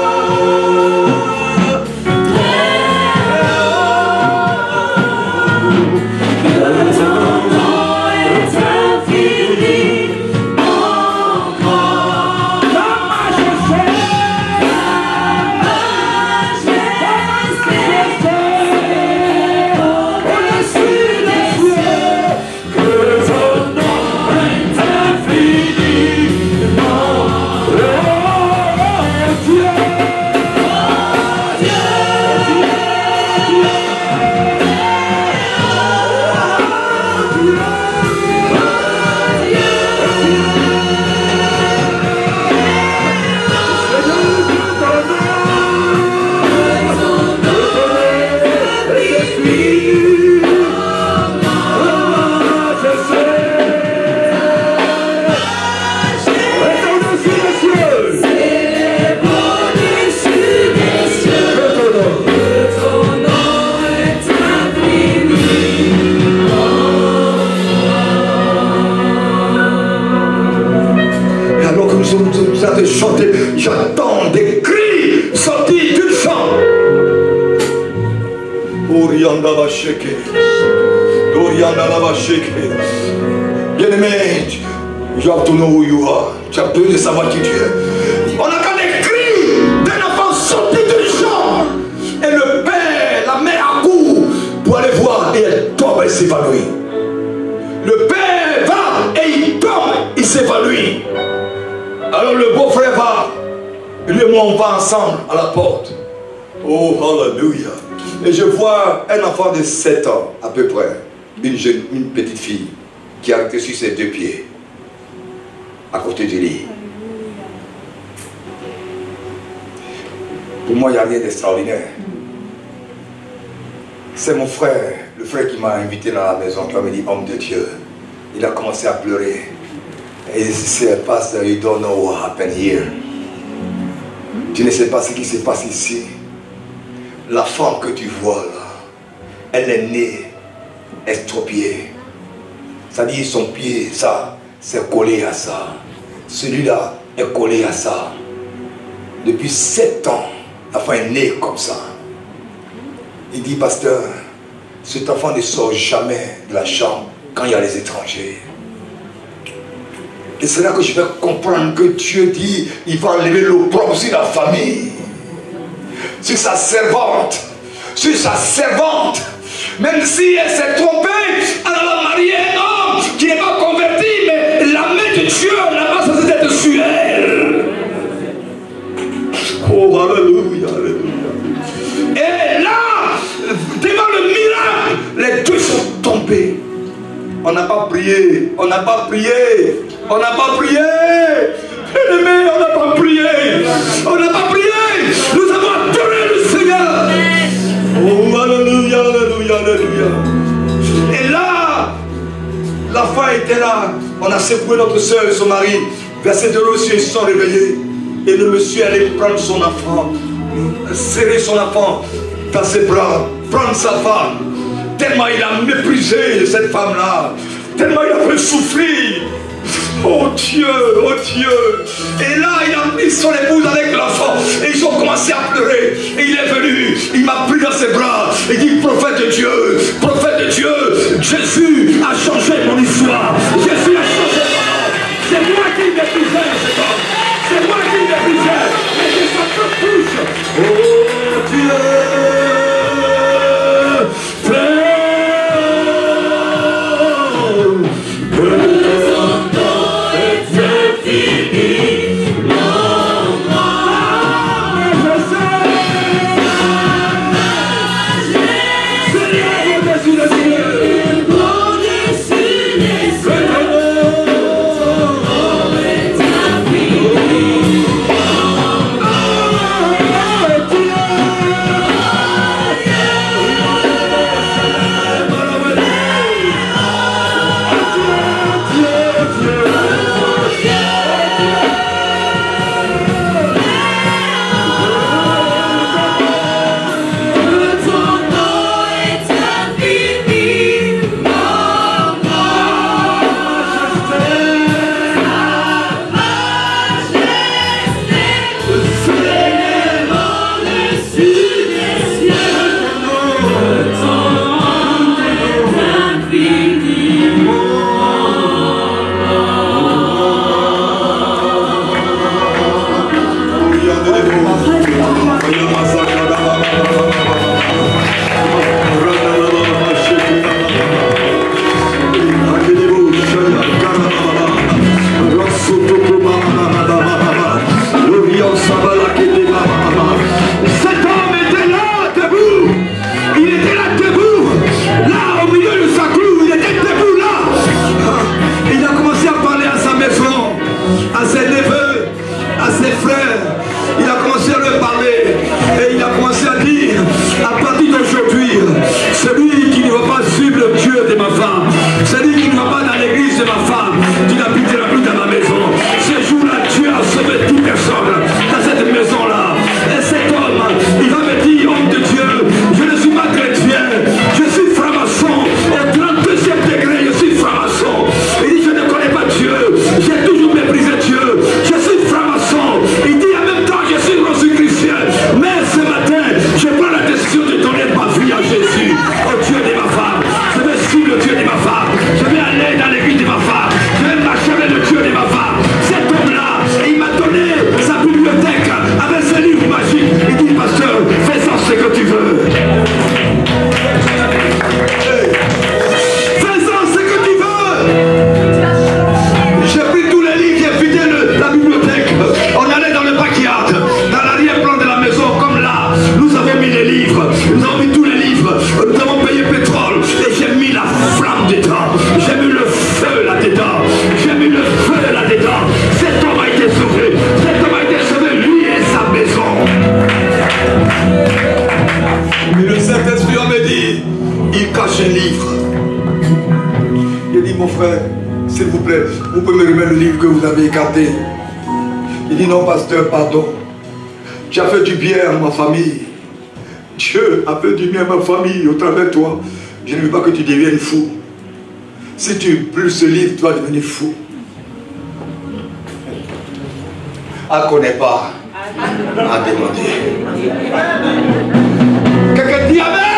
[SPEAKER 2] Chanter, j'attends des cris sortis du chant. Orianda va shaker. Orianda va shaker. Bien-aimé, you have to know who you are. Tu as besoin de savoir qui tu es. On entend des cris d'un enfant sorti du chant. Et le père, la mère accourt pour aller voir et elle tombe et s'évanouit. Le père va et il tombe, il s'évanouit. Alors le beau-frère va, lui et moi on va ensemble à la porte. Oh, hallelujah. Et je vois un enfant de 7 ans à peu près, une petite fille qui a été sur ses 2 pieds, à côté du lit. Pour moi, il n'y a rien d'extraordinaire. C'est mon frère, le frère qui m'a invité dans la maison, qui m'a dit, homme de Dieu. Il a commencé à pleurer. Et il s'est passé, you don't know what happened here. Tu ne sais pas ce qui se passe ici. La femme que tu vois là, elle est née estropiée. C'est-à-dire son pied, ça, c'est collé à ça. Celui-là est collé à ça. Depuis 7 ans, l'enfant est né comme ça. Il dit, pasteur, cet enfant ne sort jamais de la chambre quand il y a les étrangers. Et c'est là que je vais comprendre que Dieu dit, il va enlever l'opprobre sur la famille. sur sa servante. Sur sa servante. Même si elle s'est trompée, elle a marié un homme qui n'est pas converti, mais la main de Dieu n'a pas cessé d'être sur elle. Oh, alléluia, alléluia. Et là, devant le miracle, les deux sont tombés. On n'a pas prié, on n'a pas prié, on n'a pas prié. Bien-aimé, on n'a pas prié, on n'a pas prié. Nous avons adoré le Seigneur. Oh, alléluia, alléluia, alléluia. Et là, la foi était là. On a secoué notre soeur et son mari. Verset de l'eau, ils se sont réveillés. Et le monsieur allait prendre son enfant, serrer son enfant dans ses bras, prendre sa femme. Tellement il a méprisé cette femme-là. Tellement il a fait souffrir. Oh Dieu, oh Dieu. Et là, il a pris son épouse avec l'enfant. Et ils ont commencé à pleurer. Et il est venu, il m'a pris dans ses bras. Il dit, prophète de Dieu, Jésus a changé mon histoire. Jésus a changé mon nom. C'est moi qui méprisais cet homme. C'est moi qui méprisais. Mais c'est sa touche. Oh Dieu. Il dit non pasteur, pardon. Tu as fait du bien à ma famille. Dieu a fait du bien à ma famille au travers de toi. Je ne veux pas que tu deviennes fou. Si tu brûles ce livre, tu vas devenir fou. Elle ne connaît pas. À demander. Quelqu'un dit amen.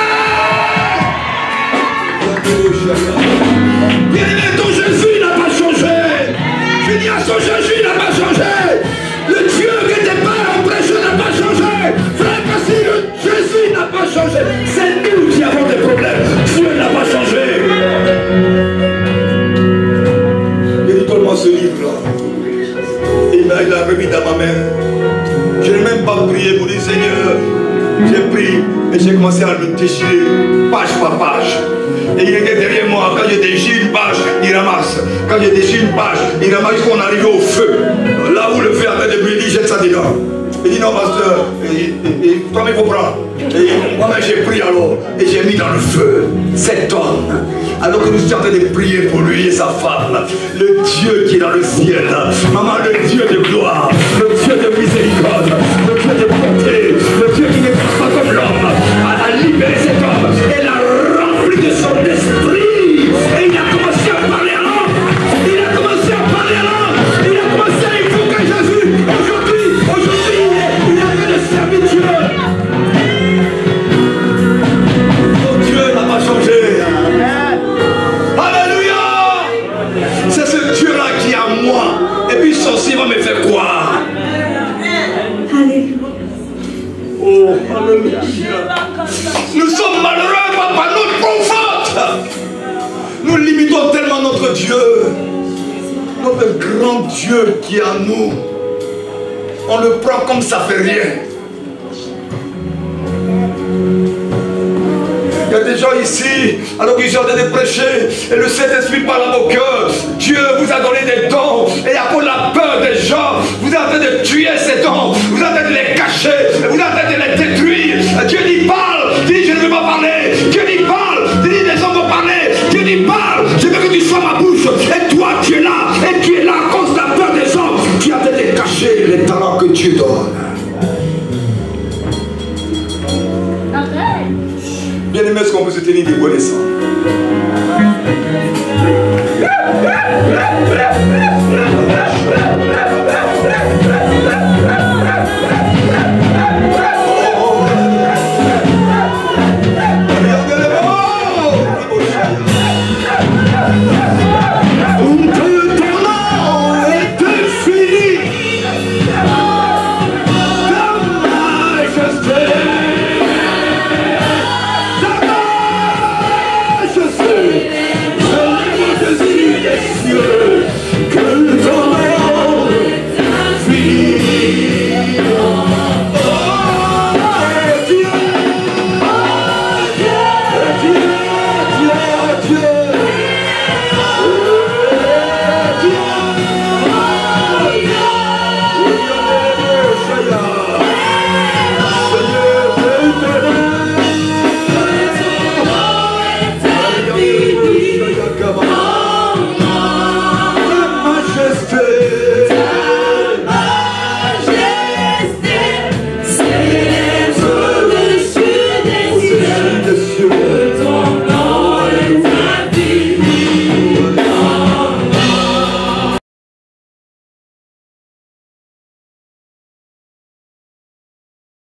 [SPEAKER 2] Bien-aimé, ton Jésus n'a pas changé. Je dis à son Jésus n'a pas changé. Le Dieu que tes pères ont prêché n'a pas changé. Frère, Bible dans ma main. Je n'ai même pas prié pour dire Seigneur. J'ai pris et j'ai commencé à le déchirer page par page. Et il était derrière moi. Quand je déchire une page, il ramasse. Quand je déchire une page, il ramasse jusqu'à arrive au feu. Là où le feu a fait de brûler, il jette ça dedans. Il dit non, pasteur, toi, il faut prendre. Et moi-même, j'ai pris alors. Et j'ai mis dans le feu cet homme. Alors que nous sommes en train de prier pour lui et sa femme. Le Dieu qui est dans le ciel. Maman, le Dieu de gloire. Le Dieu de miséricorde. Le Dieu de bonté. Le Dieu qui n'est pas comme l'homme. A libéré cet homme. Et l'a rempli de son esprit. Et il a commencé à parler à l'homme. Il a commencé à parler à l'homme. Il a commencé à invoquer Jésus. Aujourd'hui, il a fait de servir Dieu. Oh, Dieu n'a pas changé. Alléluia. C'est ce Dieu-là qui est à moi. Et puis ceci va me faire croire. Oh, alléluia. Nous sommes malheureux par notre propre. Nous limitons tellement notre Dieu. Notre grand Dieu qui est à nous. On le prend comme ça fait rien. Il y a des gens ici, alors qu'ils sont en train de prêcher, et le Saint-Esprit parle à vos cœurs. Dieu vous a donné des dons, et à cause de la peur des gens, vous êtes en train de tuer ces dons, vous êtes en train de les cacher, vous êtes en train de les détruire. Dieu dit parle, dit je ne veux pas parler. Dieu dit parle, Dieu dit les hommes vont parler. Dieu dit parle, je veux que tu sois ma bouche. Et toi tu es là, et tu es là à cause de la peur des hommes. Tu es en train de cacher les talents que Dieu donne. Bien aimé, est-ce qu'on peut se tenir debout et descendre?